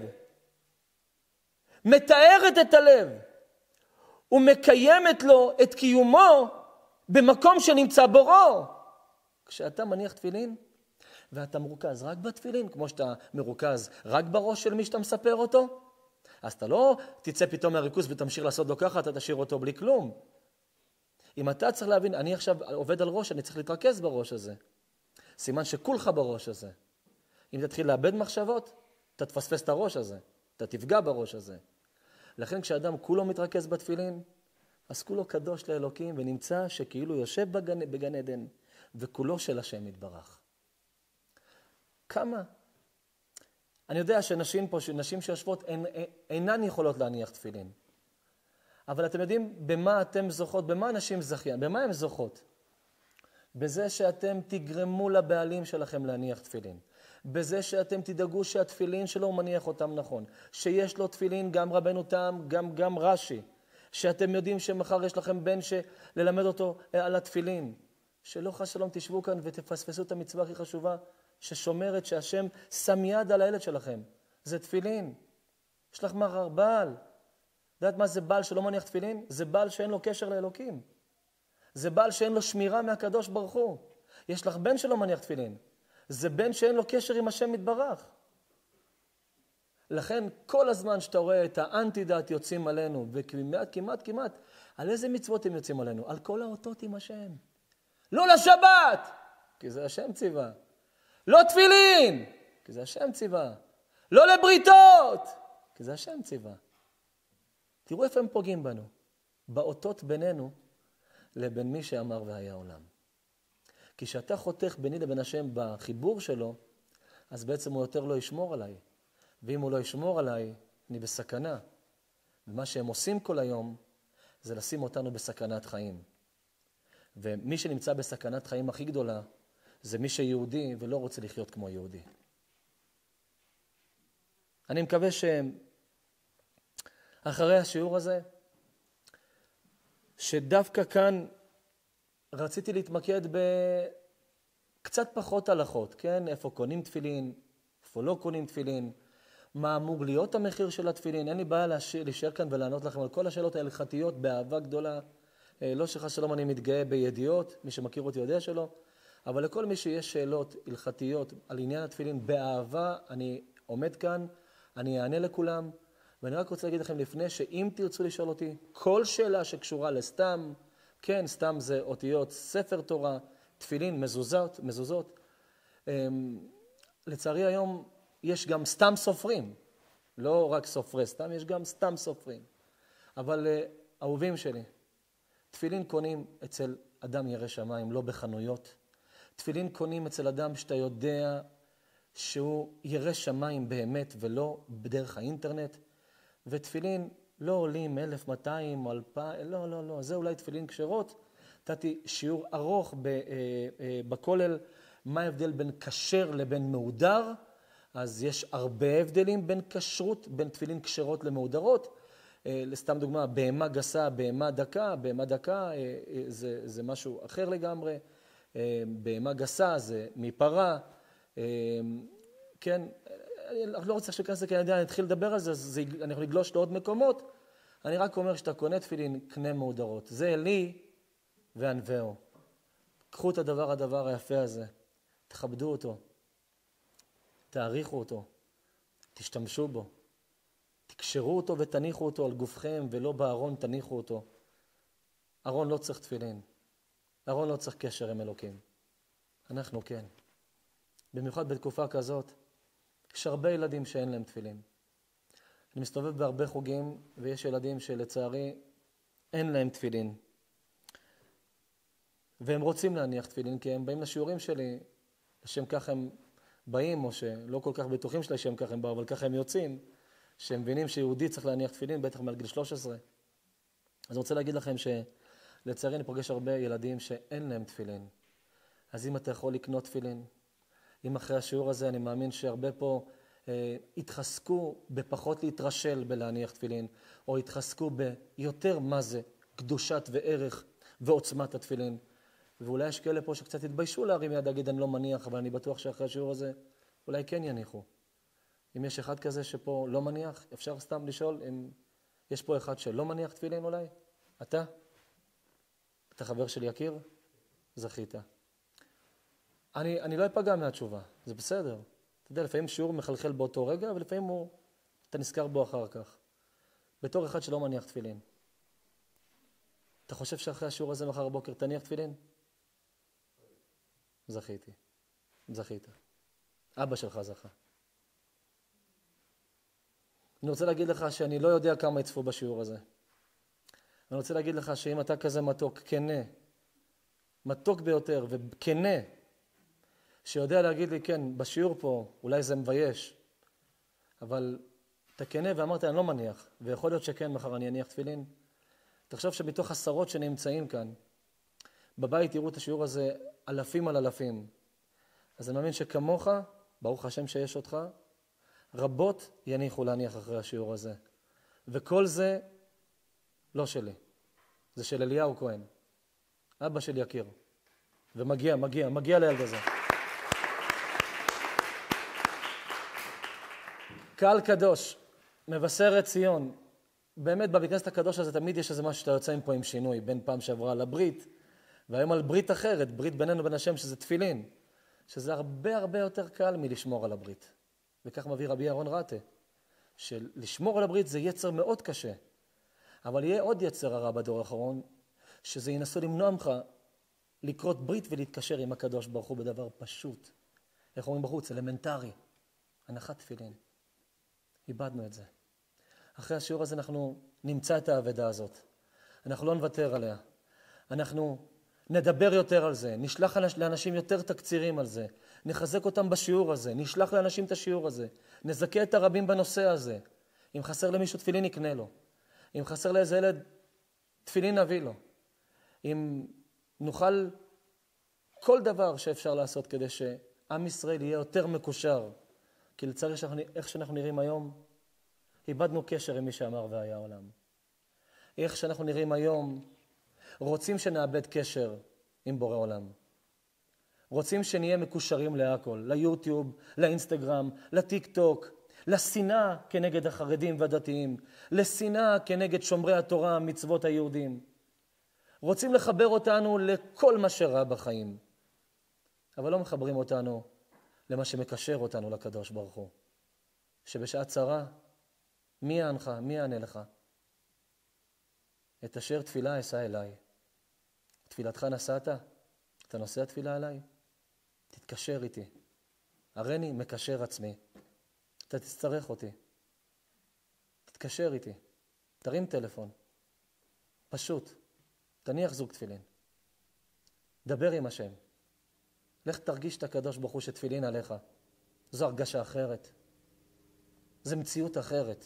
מתארת את הלב, ומקיימת לו את קיומו במקום שנמצא בורו. כשאתה מניח תפילין, ואתה מרוכז רק בתפילין, כמו שאתה מרוכז רק בראש של מי שאתה מספר אותו, אז אתה לא תצא פתאום מהריכוז ותמשיך לעשות לו ככה, אתה תשאיר אותו בלי כלום. אם אתה צריך להבין, אני עכשיו עובד על ראש, אני צריך להתרכז בראש הזה. סימן שכולך בראש הזה. אם תתחיל לאבד מחשבות, אתה תפספס את הראש הזה, אתה תפגע בראש הזה. לכן כשאדם כולו מתרכז בתפילין, אז כולו קדוש לאלוקים, ונמצא שכאילו יושב בגן, בגן עדן, וכולו של השם יתברך. כמה? אני יודע שנשים פה, נשים שיושבות, אין, אינן יכולות להניח תפילין. אבל אתם יודעים במה אתם זוכות, במה נשים זכיין, במה הן זוכות? בזה שאתם תגרמו לבעלים שלכם להניח תפילין. בזה שאתם תדאגו שהתפילין שלו הוא מניח אותם נכון. שיש לו תפילין גם רבנו תם, גם, גם רש"י. שאתם יודעים שמחר יש לכם בן ללמד אותו על התפילין. שלא חס שלום תשבו כאן ותפספסו את המצווה הכי חשובה, ששומרת שהשם שם יד על הילד שלכם. זה תפילין. יש לך מחר בעל. יודעת מה זה בעל שלא מניח תפילין? זה בעל שאין לו קשר לאלוקים. זה בעל שאין לו שמירה מהקדוש ברוך הוא. יש לך בן שלא מניח תפילין. זה בן שאין לו קשר עם השם מתברך. לכן כל הזמן שאתה רואה את האנטי-דת יוצאים עלינו, וכמעט, כמעט, כמעט, על איזה מצוות הם יוצאים עלינו? על כל האותות עם השם. לא לשבת, כי זה השם ציווה. לא תפילין, כי זה השם ציווה. לא לבריתות, כי זה השם ציווה. תראו איפה הם פוגעים בנו. באותות בינינו לבין מי שאמר והיה עולם. כי כשאתה חותך ביני לבין השם בחיבור שלו, אז בעצם הוא יותר לא ישמור עליי. ואם הוא לא ישמור עליי, אני בסכנה. ומה שהם עושים כל היום, זה לשים אותנו בסכנת חיים. ומי שנמצא בסכנת חיים הכי גדולה, זה מי שיהודי ולא רוצה לחיות כמו יהודי. אני מקווה שאחרי השיעור הזה, שדווקא כאן רציתי להתמקד בקצת פחות הלכות, כן? איפה קונים תפילין, איפה לא קונים תפילין, מה אמור להיות המחיר של התפילין. אין לי בעיה להישאר כאן ולענות לכם על כל השאלות ההלכתיות באהבה גדולה. לא שחס שלום אני מתגאה בידיעות, מי שמכיר אותי יודע שלא, אבל לכל מי שיש שאלות הלכתיות על עניין התפילין באהבה, אני עומד כאן, אני אענה לכולם, ואני רק רוצה להגיד לכם לפני שאם תרצו לשאול אותי כל שאלה שקשורה לסתם, כן, סתם זה אותיות ספר תורה, תפילין, מזוזות, מזוזות. לצערי היום יש גם סתם סופרים, לא רק סופרי סתם, יש גם סתם סופרים. אבל אהובים שלי, תפילין קונים אצל אדם ירא שמיים, לא בחנויות. תפילין קונים אצל אדם שאתה יודע שהוא ירא שמיים באמת ולא בדרך האינטרנט. ותפילין לא עולים אלף מאתיים או אלפיים, לא, לא, לא. זה אולי תפילין כשרות. נתתי שיעור ארוך בכולל, מה ההבדל בין כשר לבין מהודר. אז יש הרבה הבדלים בין כשרות, בין תפילין כשרות למהודרות. לסתם דוגמה, בהמה גסה, בהמה דקה, בהמה דקה זה, זה משהו אחר לגמרי. בהמה גסה זה מפרה. כן, אני לא רוצה שכאן זה, כי אני יודע, אני אתחיל לדבר על זה, אז אני יכול לגלוש לעוד מקומות. אני רק אומר שאתה קונה תפילין, קנה מהודרות. זה לי וענווהו. קחו את הדבר, הדבר היפה הזה. תכבדו אותו. תעריכו אותו. תשתמשו בו. תקשרו אותו ותניחו אותו על גופכם, ולא בארון תניחו אותו. ארון לא צריך תפילין. ארון לא צריך קשר עם אלוקים. אנחנו כן. במיוחד בתקופה כזאת, יש הרבה ילדים שאין להם תפילין. אני מסתובב בהרבה חוגים, ויש ילדים שלצערי אין להם תפילין. והם רוצים להניח תפילין, כי הם באים לשיעורים שלי, לשם כך הם באים, או שלא כל כך בטוחים שלי שהם כך הם באו, אבל ככה הם יוצאים, שהם מבינים שיהודי צריך להניח תפילין, בטח מעל גיל שלוש עשרה. אז אני רוצה להגיד לכם שלצערי אני פוגש הרבה ילדים שאין להם תפילין. אז אם אתה יכול לקנות תפילין, אם אחרי השיעור הזה אני מאמין שהרבה פה אה, התחזקו בפחות להתרשל בלהניח תפילין, או התחזקו ביותר מה זה קדושת וערך ועוצמת התפילין. ואולי יש כאלה פה שקצת התביישו להרים יד, להגיד אני לא מניח, אבל אני בטוח שאחרי השיעור הזה אולי כן יניחו. אם יש אחד כזה שפה לא מניח, אפשר סתם לשאול אם יש פה אחד שלא מניח תפילין אולי? אתה? אתה חבר של יקיר? זכית. אני, אני לא אפגע מהתשובה, זה בסדר. אתה יודע, לפעמים שיעור מחלחל באותו רגע, ולפעמים הוא, אתה נזכר בו אחר כך. בתור אחד שלא מניח תפילין. אתה חושב שאחרי השיעור הזה מחר בבוקר תניח תפילין? זכיתי. זכית. אבא שלך זכה. אני רוצה להגיד לך שאני לא יודע כמה יצפו בשיעור הזה. אני רוצה להגיד לך שאם אתה כזה מתוק, כנה, מתוק ביותר וכנה, שיודע להגיד לי, כן, בשיעור פה אולי זה מבייש, אבל אתה כנה ואמרת, אני לא מניח, ויכול להיות שכן, מחר אני אניח תפילין. תחשוב שמתוך עשרות שנמצאים כאן, בבית יראו את השיעור הזה אלפים על אלפים. אז אני מאמין שכמוך, ברוך השם שיש אותך, רבות יניחו להניח אחרי השיעור הזה. וכל זה לא שלי. זה של אליהו כהן. אבא של יקיר. ומגיע, מגיע, מגיע לילד הזה. קהל קדוש, מבשרת ציון. באמת בבית כנסת הקדוש הזה תמיד יש איזה משהו שאתה יוצא מפה עם שינוי, בין פעם שעברה על הברית, והיום על ברית אחרת, ברית בינינו בין השם שזה תפילין, שזה הרבה הרבה יותר קל מלשמור על הברית. וכך מביא רבי אהרון רטה, שלשמור על הברית זה יצר מאוד קשה. אבל יהיה עוד יצר הרע בדור האחרון, שזה ינסו למנוע ממך לקרות ברית ולהתקשר עם הקדוש ברוך הוא בדבר פשוט. איך אומרים בחוץ? אלמנטרי. הנחת תפילין. איבדנו את זה. אחרי השיעור הזה אנחנו נמצא את העבודה הזאת. אנחנו לא נוותר עליה. אנחנו נדבר יותר על זה, נשלח לאנשים יותר תקצירים על זה, נחזק אותם בשיעור הזה, נשלח לאנשים את השיעור הזה, נזכה את הרבים בנושא הזה. אם חסר למישהו תפילין נקנה לו. אם חסר לאיזה ילד תפילין נביא לו. אם נוכל כל דבר שאפשר לעשות כדי שעם ישראל יהיה יותר מקושר, כי לצערי איך שאנחנו נראים היום, איבדנו קשר עם מי שאמר והיה העולם. איך שאנחנו נראים היום, רוצים שנאבד קשר עם בורא עולם. רוצים שנהיה מקושרים להכל, ליוטיוב, לאינסטגרם, לטיק טוק, לשנאה כנגד החרדים והדתיים, לשנאה כנגד שומרי התורה, מצוות היהודים. רוצים לחבר אותנו לכל מה שרע בחיים, אבל לא מחברים אותנו למה שמקשר אותנו לקדוש ברוך הוא. שבשעת צרה, מי יענך, מי יענה לך? את אשר תפילה אשא אליי. תפילתך נשאת? אתה נושא התפילה עליי? תתקשר איתי. הריני מקשר עצמי. אתה תצטרך אותי. תתקשר איתי. תרים טלפון. פשוט. תניח זוג תפילין. דבר עם השם. לך תרגיש את הקדוש ברוך הוא שתפילין עליך. זו הרגשה אחרת. זו מציאות אחרת.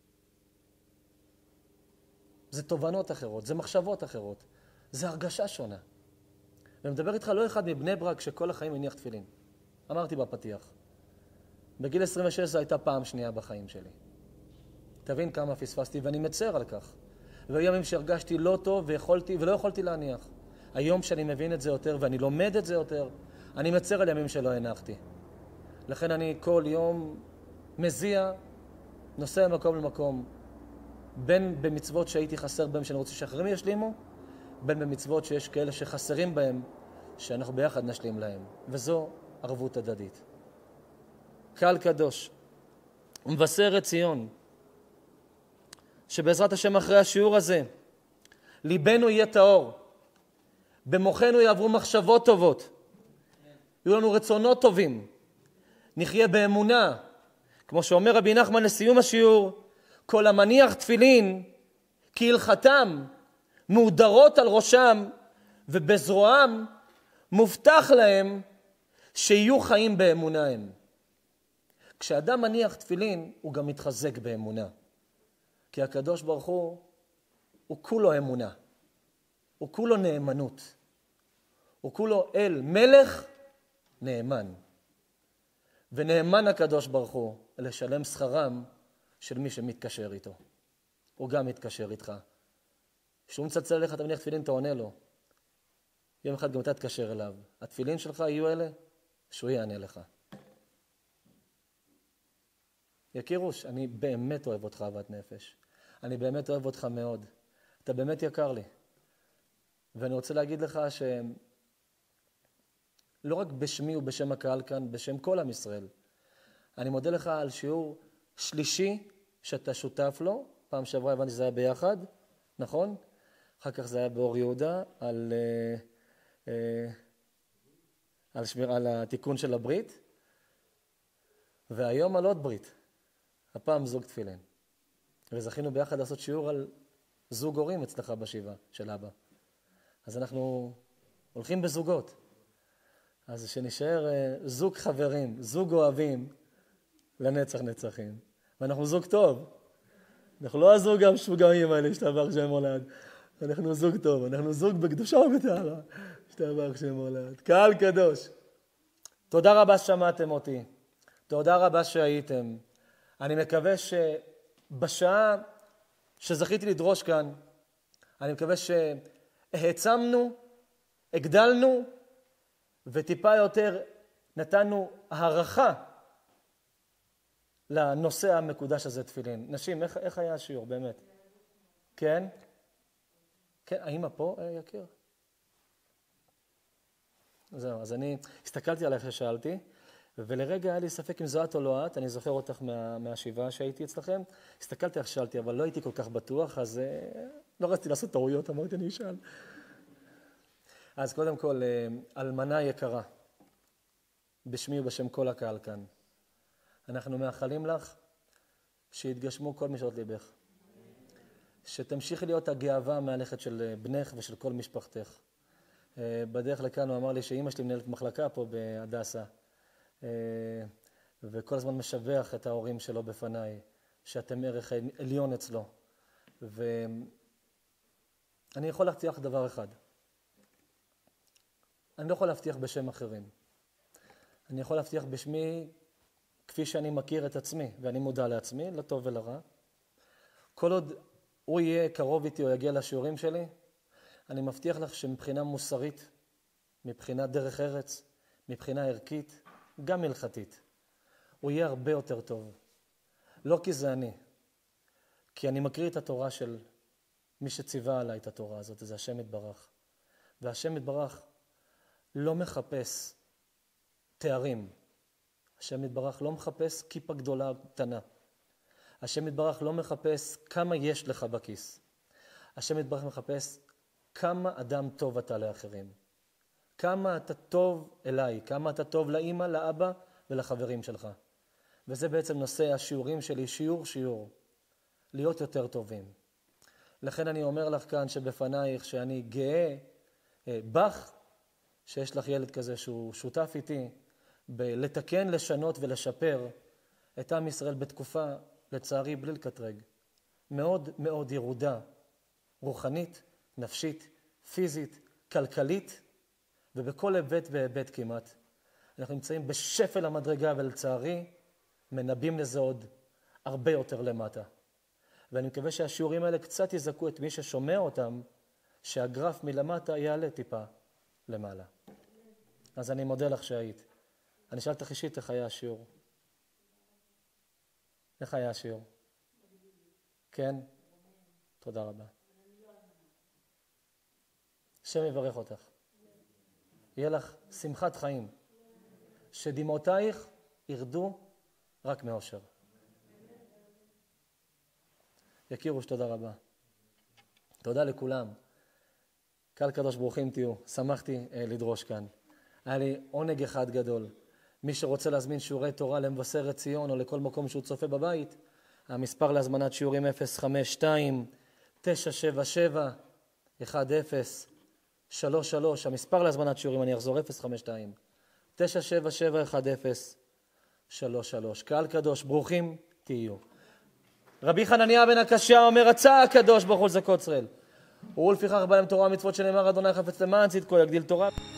זה תובנות אחרות, זה מחשבות אחרות. זה הרגשה שונה. ומדבר איתך לא אחד מבני ברק שכל החיים הניח תפילין. אמרתי בפתיח. בגיל עשרים ושש זו הייתה פעם שנייה בחיים שלי. תבין כמה פספסתי ואני מצר על כך. והיו ימים שהרגשתי לא טוב ויכולתי, ולא יכולתי להניח. היום שאני מבין את זה יותר ואני לומד את זה יותר, אני מצר על ימים שלא הנחתי. לכן אני כל יום מזיע, נוסע ממקום למקום, בין במצוות שהייתי חסר בהם שאני רוצה שאחרים ישלימו, בין במצוות שיש כאלה שחסרים בהם, שאנחנו ביחד נשלים להם. וזו ערבות הדדית. קהל קדוש, מבשרת ציון, שבעזרת השם אחרי השיעור הזה, ליבנו יהיה טהור, במוחנו יעברו מחשבות טובות, יהיו לנו רצונות טובים, נחיה באמונה, כמו שאומר רבי נחמן לסיום השיעור, כל המניח תפילין, כהלכתם, מודרות על ראשם, ובזרועם מובטח להם שיהיו חיים באמונה הם. כשאדם מניח תפילין, הוא גם מתחזק באמונה. כי הקדוש ברוך הוא, הוא כולו אמונה. הוא כולו נאמנות. הוא כולו אל מלך נאמן. ונאמן הקדוש ברוך הוא לשלם שכרם של מי שמתקשר איתו. הוא גם מתקשר איתך. כשהוא מצלצל לך, אתה מניח תפילין, אתה עונה לו. יום אחד גם אתה תקשר אליו. התפילין שלך יהיו אלה, שהוא יענה לך. יקירוש, אני באמת אוהב אותך אהבת נפש. אני באמת אוהב אותך מאוד. אתה באמת יקר לי. ואני רוצה להגיד לך שלא רק בשמי ובשם הקהל כאן, בשם כל עם ישראל. אני מודה לך על שיעור שלישי שאתה שותף לו. פעם שעברה הבנתי שזה היה ביחד, נכון? אחר כך זה היה באור יהודה על, אה, אה, על, שמיר, על התיקון של הברית. והיום על עוד ברית. הפעם זוג תפילין. וזכינו ביחד לעשות שיעור על זוג הורים אצלך בשבעה של אבא. אז אנחנו הולכים בזוגות. אז שנשאר זוג חברים, זוג אוהבים לנצח נצחים. ואנחנו זוג טוב. אנחנו לא הזוג המשוגעים האלה שתברך שם הולד. אנחנו זוג טוב, אנחנו זוג בקדושה ובטהרה שתברך שם הולד. קהל קדוש. תודה רבה ששמעתם אותי. תודה רבה שהייתם. אני מקווה שבשעה שזכיתי לדרוש כאן, אני מקווה שהעצמנו, הגדלנו, וטיפה יותר נתנו הערכה לנושא המקודש הזה תפילין. נשים, איך, איך היה השיעור, באמת? כן? כן, האמא פה, יקיר? זהו, אז אני הסתכלתי עליך ששאלתי, ולרגע היה לי ספק אם זו את או לא את, אני זוכר אותך מה, מהשיבה שהייתי אצלכם. הסתכלתי איך שאלתי, אבל לא הייתי כל כך בטוח, אז אה, לא רציתי לעשות טעויות, אמרתי אני אשאל. אז קודם כל, אלמנה יקרה, בשמי ובשם כל הקהל כאן. אנחנו מאחלים לך שיתגשמו כל משעות ליבך. שתמשיכי להיות הגאווה המהלכת של בנך ושל כל משפחתך. בדרך לכאן הוא אמר לי שאמא שלי מנהלת מחלקה פה בהדסה, וכל הזמן משבח את ההורים שלו בפניי, שאתם ערך עליון אצלו. ואני יכול להבטיח דבר אחד. אני לא יכול להבטיח בשם אחרים. אני יכול להבטיח בשמי כפי שאני מכיר את עצמי, ואני מודע לעצמי, לטוב ולרע. כל עוד הוא יהיה קרוב איתי או יגיע לשיעורים שלי, אני מבטיח לך שמבחינה מוסרית, מבחינה דרך ארץ, מבחינה ערכית, גם הלכתית, הוא יהיה הרבה יותר טוב. לא כי זה אני, כי אני מקריא את התורה של מי שציווה עליי את התורה הזאת, זה השם יתברך. והשם יתברך לא מחפש תארים. השם יתברך לא מחפש כיפה גדולה קטנה. השם יתברך לא מחפש כמה יש לך בכיס. השם יתברך מחפש כמה אדם טוב אתה לאחרים. כמה אתה טוב אליי, כמה אתה טוב לאמא, לאבא ולחברים שלך. וזה בעצם נושא השיעורים שלי, שיעור שיעור. להיות יותר טובים. לכן אני אומר לך כאן שבפנייך שאני גאה אה, בך, שיש לך ילד כזה שהוא שותף איתי, בלתקן, לשנות ולשפר את עם ישראל בתקופה, לצערי בלי לקטרג, מאוד מאוד ירודה, רוחנית, נפשית, פיזית, כלכלית, ובכל היבט והיבט כמעט. אנחנו נמצאים בשפל המדרגה, ולצערי מנבאים לזה עוד הרבה יותר למטה. ואני מקווה שהשיעורים האלה קצת יזכו את מי ששומע אותם, שהגרף מלמטה יעלה טיפה למעלה. אז אני מודה לך שהיית. אני שאלת לך אישית איך היה השיעור. איך היה השיעור? כן? תודה רבה. השם יברך אותך. יהיה לך שמחת חיים. שדמעותייך ירדו רק מאושר. יקירוש, תודה רבה. תודה לכולם. קהל קדוש, ברוכים תהיו. שמחתי אה, לדרוש כאן. היה לי עונג אחד גדול. מי שרוצה להזמין שיעורי תורה למבשרת ציון או לכל מקום שהוא צופה בבית, המספר להזמנת שיעורים אפס חמש שתיים תשע שבע שבע אחת אפס שלוש שלוש. המספר להזמנת שיעורים, אני אחזור, אפס חמש שתיים תשע שבע שבע אחת אפס שלוש שלוש. קהל קדוש, ברוכים תהיו. רבי חנניה בן הקשיא אומר, רצה הקדוש ברוך הוא לזכות ישראל. ולפיכך בא להם תורה ומצוות שנאמר, אדוני חפץ למען צדקו יגדיל תורה.